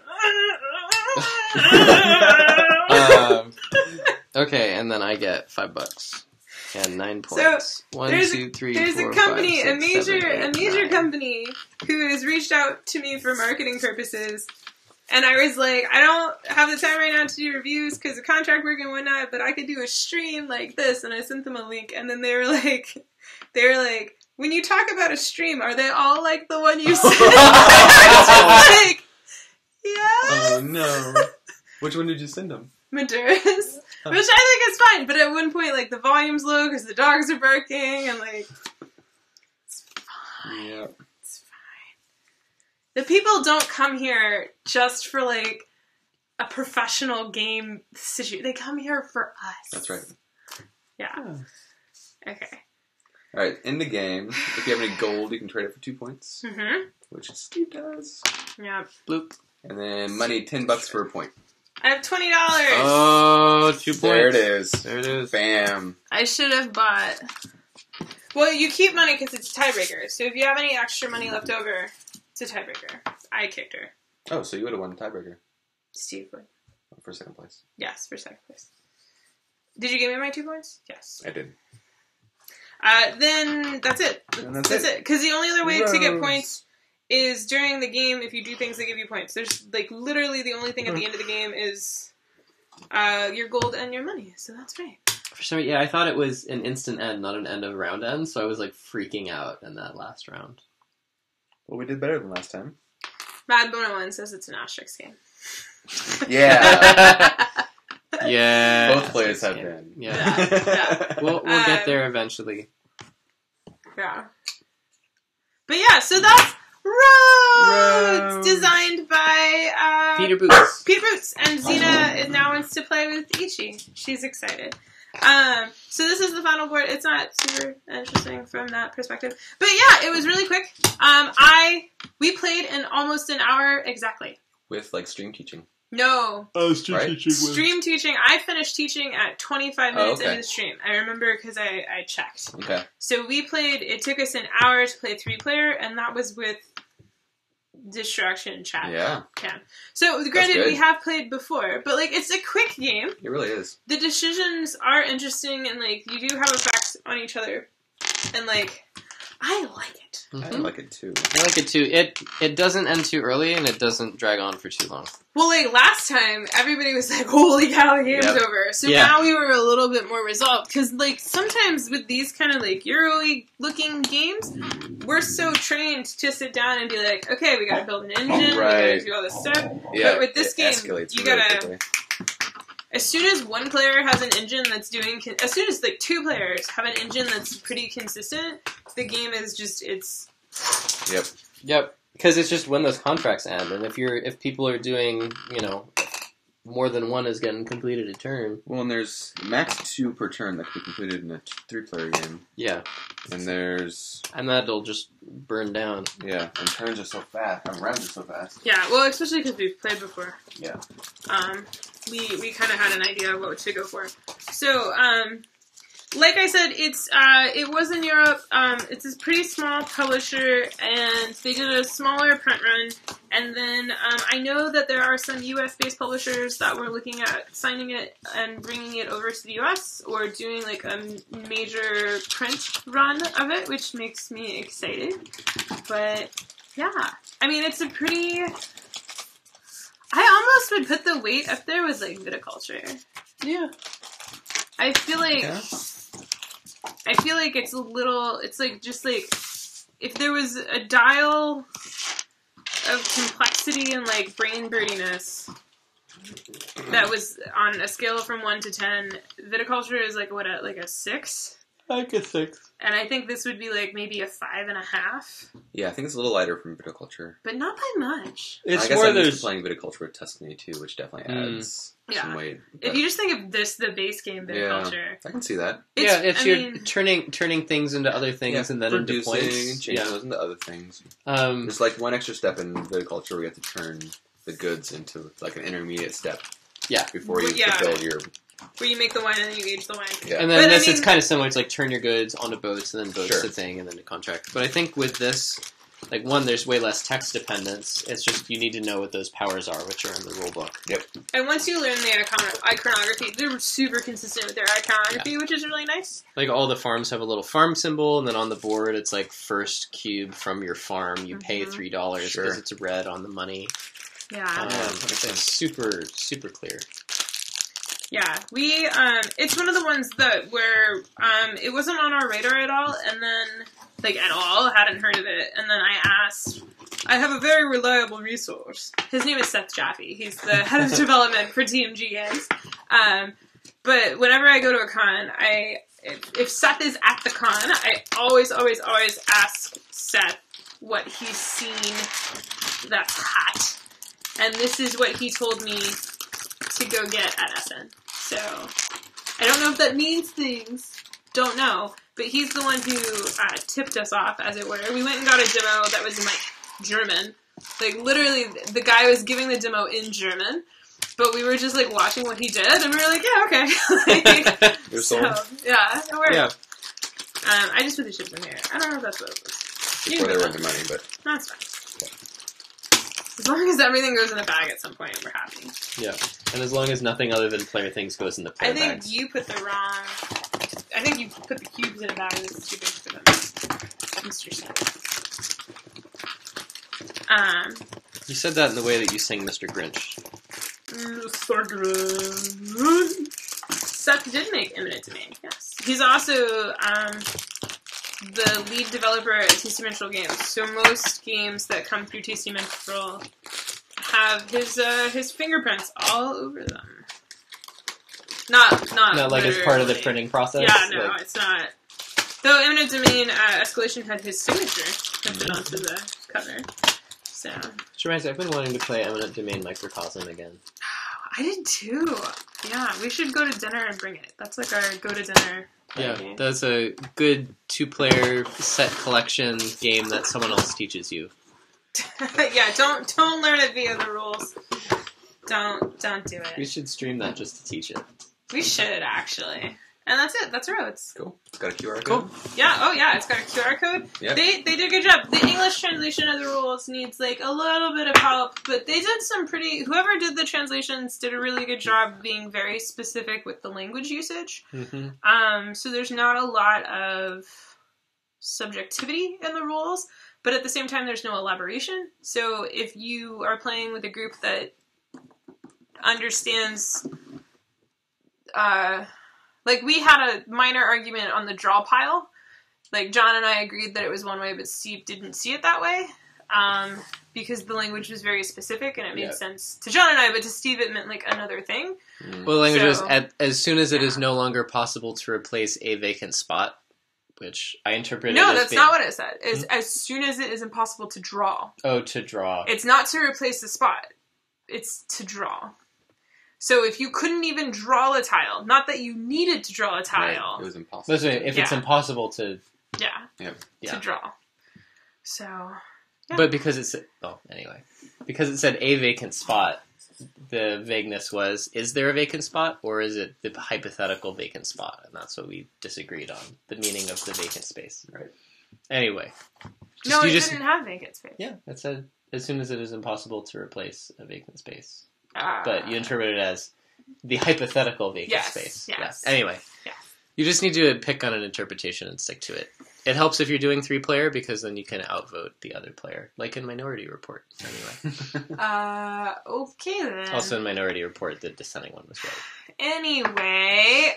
Okay, and then I get $5 and 9 points. So, 1, 2, 3, there's 4, a company, 5, 6, a major 7, 8, 9. company who has reached out to me for marketing purposes, and I was like, I don't have the time right now to do reviews because of contract work and whatnot, but I could do a stream like this, and I sent them a link, and then they were like, when you talk about a stream, are they all like the one you sent? I was like, yes. Oh no! Which one did you send them? Maduras. Which I think is fine, but at one point, the volume's low because the dogs are barking, and it's fine. Yeah. It's fine. The people don't come here just for, a professional game situation. They come here for us. That's right. Yeah. Okay. Alright, in the game, if you have any gold, you can trade it for 2 points. Mm-hmm. Which Steve does. Yeah. Bloop. And then money, $10 for a point. I have $20. Oh, 2 points. There it is. There it is. Bam. I should have bought... Well, you keep money because it's a tiebreaker. So if you have any extra money left over, it's a tiebreaker. I kicked her. Oh, so you would have won the tiebreaker. Steve would. For second place. Yes, for second place. Did you give me my 2 points? Yes. I did. Then that's it. And that's it. Because the only other way to get Rhodes. points is during the game if you do things that give you points. There's literally the only thing at the end of the game is your gold and your money. So that's right. For some reason, yeah, I thought it was an instant end, not an end of round end, so I was like freaking out in that last round. Well, we did better than last time. Mad Bona 1 says it's an asterisk game. Yeah. Yeah. Both players have been. Yeah. We'll get there eventually. Yeah. But yeah, so that's Rhodes! Designed by Pieter Boots. Pieter Boots. And Xena now wants to play with Ichi. She's excited. So this is the final board. It's not super interesting from that perspective. But yeah, it was really quick. We played in almost an hour exactly. With, like, stream teaching. No. Stream teaching. Stream teaching. I finished teaching at 25 minutes into the stream. I remember because I checked. Okay. So we played, it took us an hour to play 3-player, and that was with distraction chat. Yeah. So granted, we have played before, but like it's a quick game. It really is. The decisions are interesting, and like you do have effects on each other, and like I like it. Mm-hmm. I like it too. I like it too. It doesn't end too early, and it doesn't drag on for too long. Well, like last time, everybody was like, "Holy cow, the game's over!" So now we were a little bit more resolved because, like, sometimes with these kind of like Euro-y looking games, we're so trained to sit down and be like, "Okay, we got to build an engine, we got to do all this stuff." Yeah, but with this game, you gotta. Quickly. As soon as one player has an engine that's doing, as soon as like two players have an engine that's pretty consistent, the game is just Yep. Because it's just when those contracts end, and if people are doing, more than one is getting completed a turn. Well, and there's max 2 per turn that can be completed in a 3-player game. Yeah. And that'll just burn down. Yeah, and turns are so fast, and rounds are so fast. Yeah, well, especially because we've played before. Yeah. We kind of had an idea of what to go for. So, like I said, it was in Europe. It's a pretty small publisher, and they did a smaller print run. And then I know that there are some US-based publishers that were looking at signing it and bringing it over to the US, or doing like a major print run of it, which makes me excited. But yeah, I mean, it's a pretty. I almost would put the weight up there with like viticulture. Yeah. I feel like it's a little. It's like just like if there was a dial of complexity and like brain birdiness that was on a scale from 1 to 10. Viticulture is like like a 6. Like a 6. And I think this would be like maybe a 5.5. Yeah, I think it's a little lighter from viticulture, but not by much. It's I guess more I'm there's used to playing viticulture with Tuscany too, which definitely adds some weight. If you just think of this, the base game viticulture, I can see that. You're turning things into other things and then into points, and changing those into other things. Um, There's like one extra step in viticulture where you have to turn the goods into like an intermediate step. Yeah, before you fulfill your. Where you make the wine and then you age the wine. Yeah. And then it's kind of similar. It's like turn your goods onto boats and then boats to thing and then to contract. But I think with this, like one, there's way less text dependence. It's just you need to know what those powers are, which are in the rule book. Yep. And once you learn the iconography, they're super consistent with their iconography, which is really nice. Like all the farms have a little farm symbol, and then on the board it's like first cube from your farm. You pay $3 because it's red on the money. Yeah. It's super, super clear. Yeah, it's one of the ones where it wasn't on our radar at all, and then, like, at all, hadn't heard of it, and then I have a very reliable resource. His name is Seth Jaffe. He's the head of development for TMG Games. But whenever I go to a con, if Seth is at the con, I always ask Seth what he's seen that's hot. And this is what he told me to go get at Essen. So, I don't know if that means things. Don't know. But he's the one who tipped us off, as it were. We went and got a demo that was in, like, German. Like, literally, the guy was giving the demo in German. But we were just, like, watching what he did, and we were like, yeah, okay. Yeah, it worked. Yeah. I just put the chips in here. I don't know if that's what it was. Before they were the money, but... That's fine. As long as everything goes in a bag at some point, we're happy. Yeah, and as long as nothing other than player things goes in the player bags. I think you put the cubes in a bag that's too big for them. Mr. Smith. You said that in the way that you sing Mr. Grinch. Mr. Grinch. Seth did make Imminent Domain, yes. He's also the lead developer at Tasty Minstrel Games, so most games that come through Tasty Minstrel have his fingerprints all over them. Not like as part of the printing process? Yeah, no, it's not. Though Imminent Domain Escalation had his signature printed onto the cover. So. Which reminds me, I've been wanting to play Eminent Domain Microcosm again. I did too. Yeah, we should go to dinner and bring it. That's like our go to dinner. Yeah, that's a good 2-player set collection game that someone else teaches you. Yeah, don't learn it via the rules. Don't do it. We should stream that just to teach it. We should actually. And that's it. That's Rhodes. Cool. It's got a QR code. Cool. Yeah. Oh, yeah. It's got a QR code. Yeah. They did a good job. The English translation of the rules needs like a little bit of help, but they did some pretty. Whoever did the translations did a really good job being very specific with the language usage. Mm-hmm. So there's not a lot of subjectivity in the rules, but at the same time, there's no elaboration. So if you are playing with a group that understands, like, we had a minor argument on the draw pile. Like, John and I agreed that it was one way, but Steve didn't see it that way. Because the language was very specific, and it made sense to John and I, but to Steve it meant, like, another thing. Well, the language was, as soon as it is no longer possible to replace a vacant spot, which I interpreted No, as that's not what it said. It's as soon as it is impossible to draw. Oh, to draw. It's not to replace the spot. It's to draw. So if you couldn't even draw a tile, not that you needed to draw a tile. Right. It was impossible. Listen, if it's impossible to... To draw. So... Yeah. But because it's... Oh, anyway. Because it said a vacant spot, the vagueness was, is there a vacant spot, or is it the hypothetical vacant spot? And that's what we disagreed on, the meaning of the vacant space. Right. Anyway. It didn't have vacant space. Yeah, it said, as soon as it is impossible to replace a vacant space. But you interpret it as the hypothetical vacant space. Yes. Yeah. Anyway. Yes. You just need to pick on an interpretation and stick to it. It helps if you're doing 3-player because then you can outvote the other player, like in Minority Report. Anyway. Okay then. Also in Minority Report, the dissenting one was right. Anyway,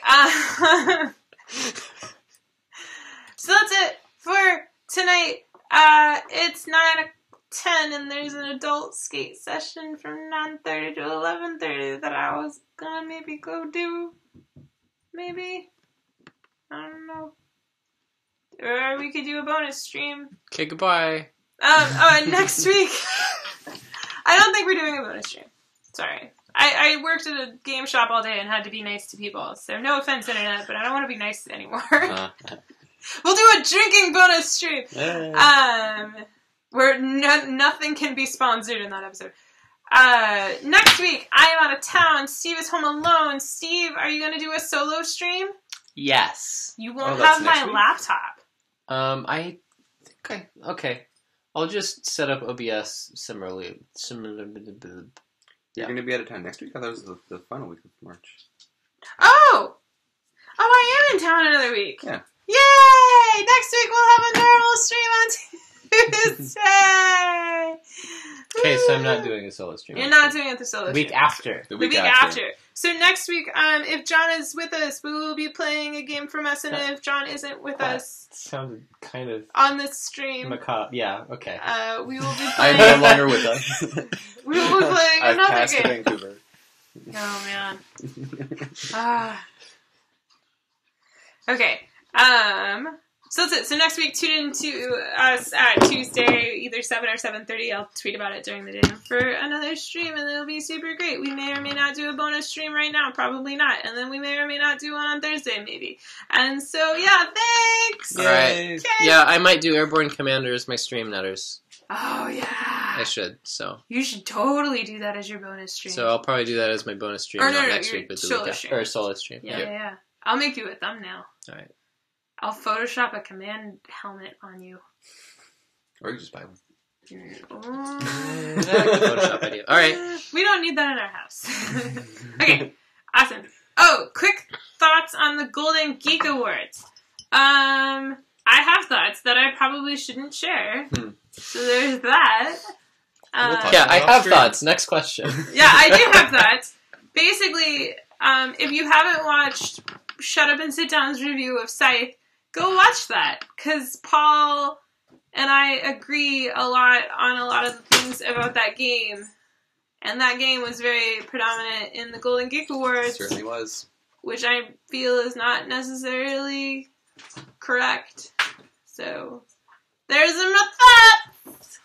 so that's it for tonight. It's 9:10 and there's an adult skate session from 9:30 to 11:30 that I was gonna maybe go do. Maybe. I don't know. Or we could do a bonus stream. Okay, goodbye. Next week. I don't think we're doing a bonus stream. Sorry. I worked at a game shop all day and had to be nice to people. So no offense, Internet, but I don't want to be nice anymore. We'll do a drinking bonus stream. Where nothing can be sponsored in that episode. Next week, I am out of town. Steve is home alone. Steve, are you going to do a solo stream? Yes. You won't have my laptop. I think okay. I'll just set up OBS similarly. You're going to be out of town next week? I thought it was the final week of March. Oh, I am in town another week. Yeah. Yay! Next week we'll have a normal stream on Tuesday. Okay, so I'm not doing a solo stream. You're not doing it the solo week stream. after. The week after. So next week, if John is with us, we will be playing a game from us, and if John isn't with us... sounded kind of... on this stream... macabre. Yeah, okay. We will be I'm playing... no longer with us. We will be playing I've another passed game. to Vancouver. Oh, man. Okay. So that's it. So next week, tune in to us at Tuesday, either 7 or 7:30. I'll tweet about it during the day for another stream, and it'll be super great. We may or may not do a bonus stream right now. Probably not. And then we may or may not do one on Thursday, maybe. And so, yeah, thanks! All right. Okay. Yeah, I might do Airborne Commander as my stream netters. Oh, yeah. I should, so. You should totally do that as your bonus stream. So I'll probably do that as my bonus stream, or not next week, but the solo week stream. after. Or solo stream. Yeah. I'll make you a thumbnail. All right. I'll Photoshop a command helmet on you. Or you just buy one. Photoshop idea. All right. We don't need that in our house. Okay, awesome. Oh, quick thoughts on the Golden Geek Awards. I have thoughts that I probably shouldn't share. So there's that. I have thoughts. Next question. Yeah, I do have thoughts. Basically, If you haven't watched Shut Up and Sit Down's review of Scythe, go watch that, because Paul and I agree a lot on a lot of the things about that game. And that game was very predominant in the Golden Geek Awards. It certainly was. Which I feel is not necessarily correct. So, there's a myth.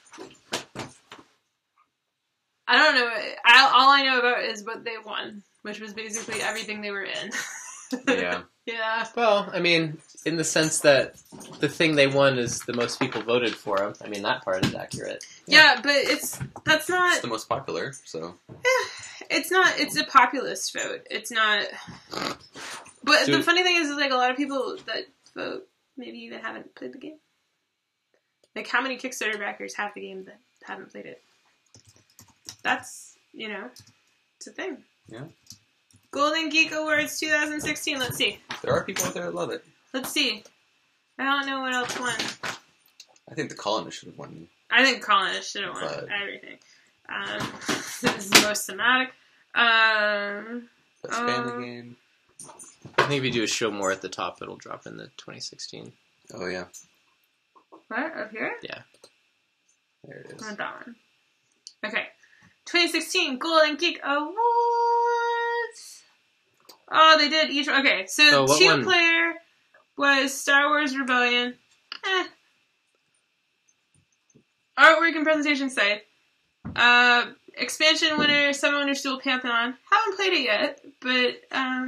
I don't know. All I know about is what they won, which was basically everything they were in. Yeah. Yeah. Well, I mean, in the sense that the thing they won is the most people voted for them. I mean, that part is accurate. Yeah, but that's not... It's the most popular, so... It's not... It's a populist vote. It's not... But the funny thing is, like, a lot of people that vote maybe even haven't played the game. Like, how many Kickstarter backers have the game that haven't played it? That's, it's a thing. Yeah. Golden Geek Awards 2016. Let's see. There are people out there that love it. Let's see. I don't know what else won. I think the Colonist should have won. I think Colonist should have won everything. This is the most thematic. Best family game. I think if you do a show more at the top, it'll drop in the 2016. Oh, yeah. What? Up here? Yeah. There it is. Not that one. Okay. 2016 Golden Geek Awards. Oh, they did each one. Okay, so two-player was Star Wars Rebellion. Artwork and presentation site. Expansion winner, Seven Wonders Duel Pantheon. Haven't played it yet, but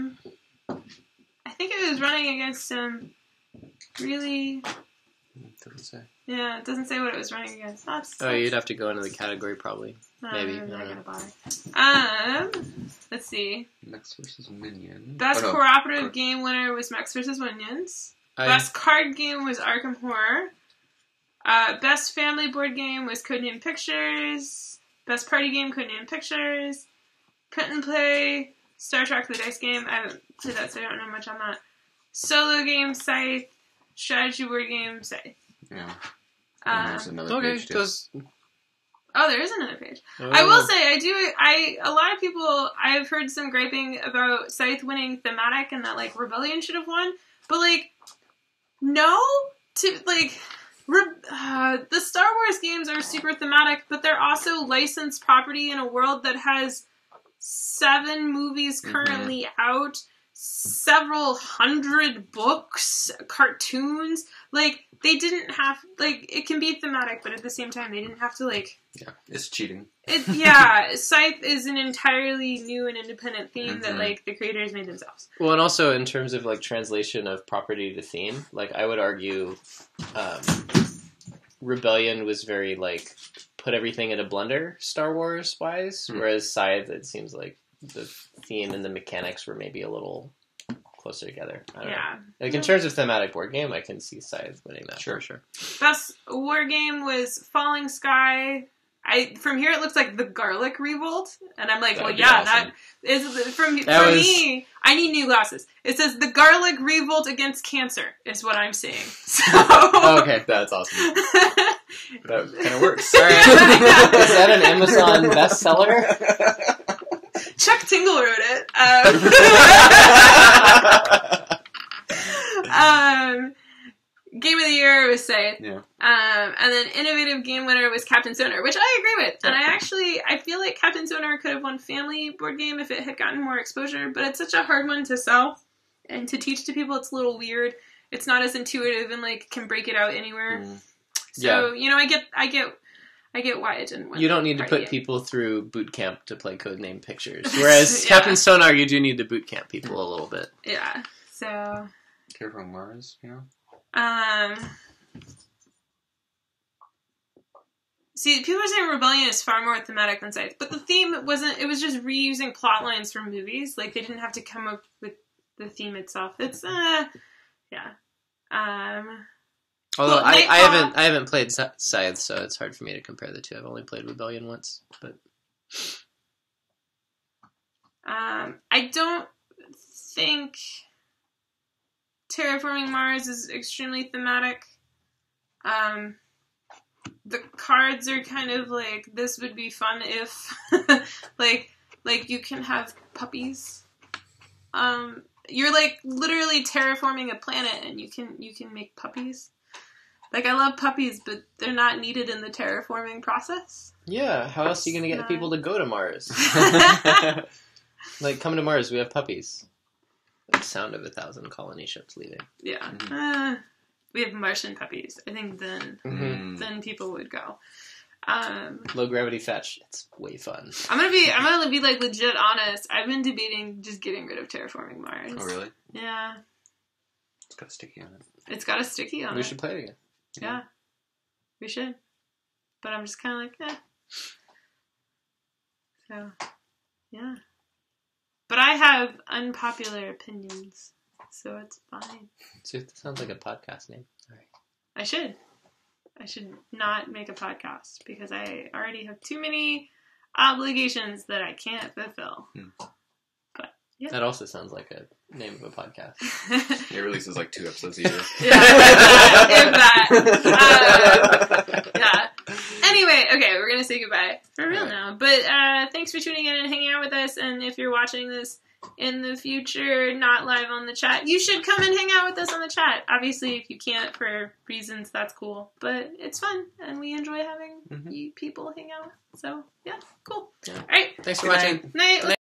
I think it was running against some really... Doesn't say. Yeah, it doesn't say what it was running against. You'd have to go into the category probably. Maybe. I'm not gonna bother. Let's see. Mechs vs. Minions. Best cooperative game winner was Mechs vs. Minions. Best card game was Arkham Horror. Best family board game was Codename Pictures. Best party game, Codename Pictures. Print and play, Star Trek the Dice Game. I haven't played that, so I don't know much on that. Solo game, Scythe. Strategy board game, Scythe. Yeah. There's another page too. Oh, there is another page. I will say, a lot of people, I've heard some griping about Scythe winning thematic and that, like, Rebellion should have won. But, like, no. The Star Wars games are super thematic, but they're also licensed property in a world that has 7 movies currently out, several hundred books, cartoons. Like, they didn't have, like, it can be thematic, but at the same time, they didn't have to, like... Yeah, it's cheating. Scythe is an entirely new and independent theme that, like, the creators made themselves. Well, and also in terms of, like, translation of property to theme, like, I would argue Rebellion was very, like, put everything in a blender, Star Wars-wise, whereas Scythe, it seems like the theme and the mechanics were maybe a little closer together. I don't know. Like, in terms of thematic board game, I can see Scythe winning that. Sure. Best war game was Falling Sky. From here, it looks like the Garlic Revolt, and I'm like, That'd well, yeah, awesome. that is for me. I need new glasses. It says the Garlic Revolt against cancer is what I'm seeing. So okay, that's awesome. That kind of works. All right. Is that an Amazon bestseller? Chuck Tingle wrote it. Game of the Year was Scythe. Yeah. And then Innovative Game Winner was Captain Sonar, which I agree with. And I feel like Captain Sonar could have won Family Board Game if it had gotten more exposure, but it's such a hard one to sell and to teach to people. It's a little weird. It's not as intuitive and, like, can break it out anywhere. So, I get why it didn't win. You don't need to put people through boot camp to play Codename Pictures. Whereas Captain Sonar, you do need to boot camp people a little bit. Yeah. So. Terraforming Mars, See, people are saying Rebellion is far more thematic than Scythe, but the theme wasn't. It was just reusing plot lines from movies. Like, they didn't have to come up with the theme itself. It's yeah. Although I haven't played Scythe, so it's hard for me to compare the two. I've only played Rebellion once, but I don't think Terraforming Mars is extremely thematic. The cards are kind of like, this would be fun if like you can have puppies You're like literally terraforming a planet, and you can make puppies. Like, I love puppies, but they're not needed in the terraforming process. Yeah, how else are you going to get people to go to Mars? Like, come to Mars, we have puppies. The sound of 1,000 colony ships leaving. Yeah. Mm-hmm. We have Martian puppies. I think then people would go. Low gravity fetch. It's way fun. I'm gonna be like legit honest. I've been debating just getting rid of terraforming Mars. Oh, really? Yeah. It's got a sticky on it. It's got a sticky on it. We should play it again. Yeah. We should. But I'm just kind of like, eh. So, yeah. But I have unpopular opinions, so it's fine. So it sounds like a podcast name. All right. I should not make a podcast because I already have too many obligations that I can't fulfill. But yeah. That also sounds like a name of a podcast. It releases like 2 episodes a year. If that. Yeah. Anyway, okay, we're gonna say goodbye for real now. But thanks for tuning in and hanging out with us. And if you're watching this in the future, not live on the chat, you should come and hang out with us on the chat. Obviously, if you can't for reasons, that's cool. But it's fun, and we enjoy having you people hang out. So, yeah, cool. Yeah. All right. Thanks for watching. Night.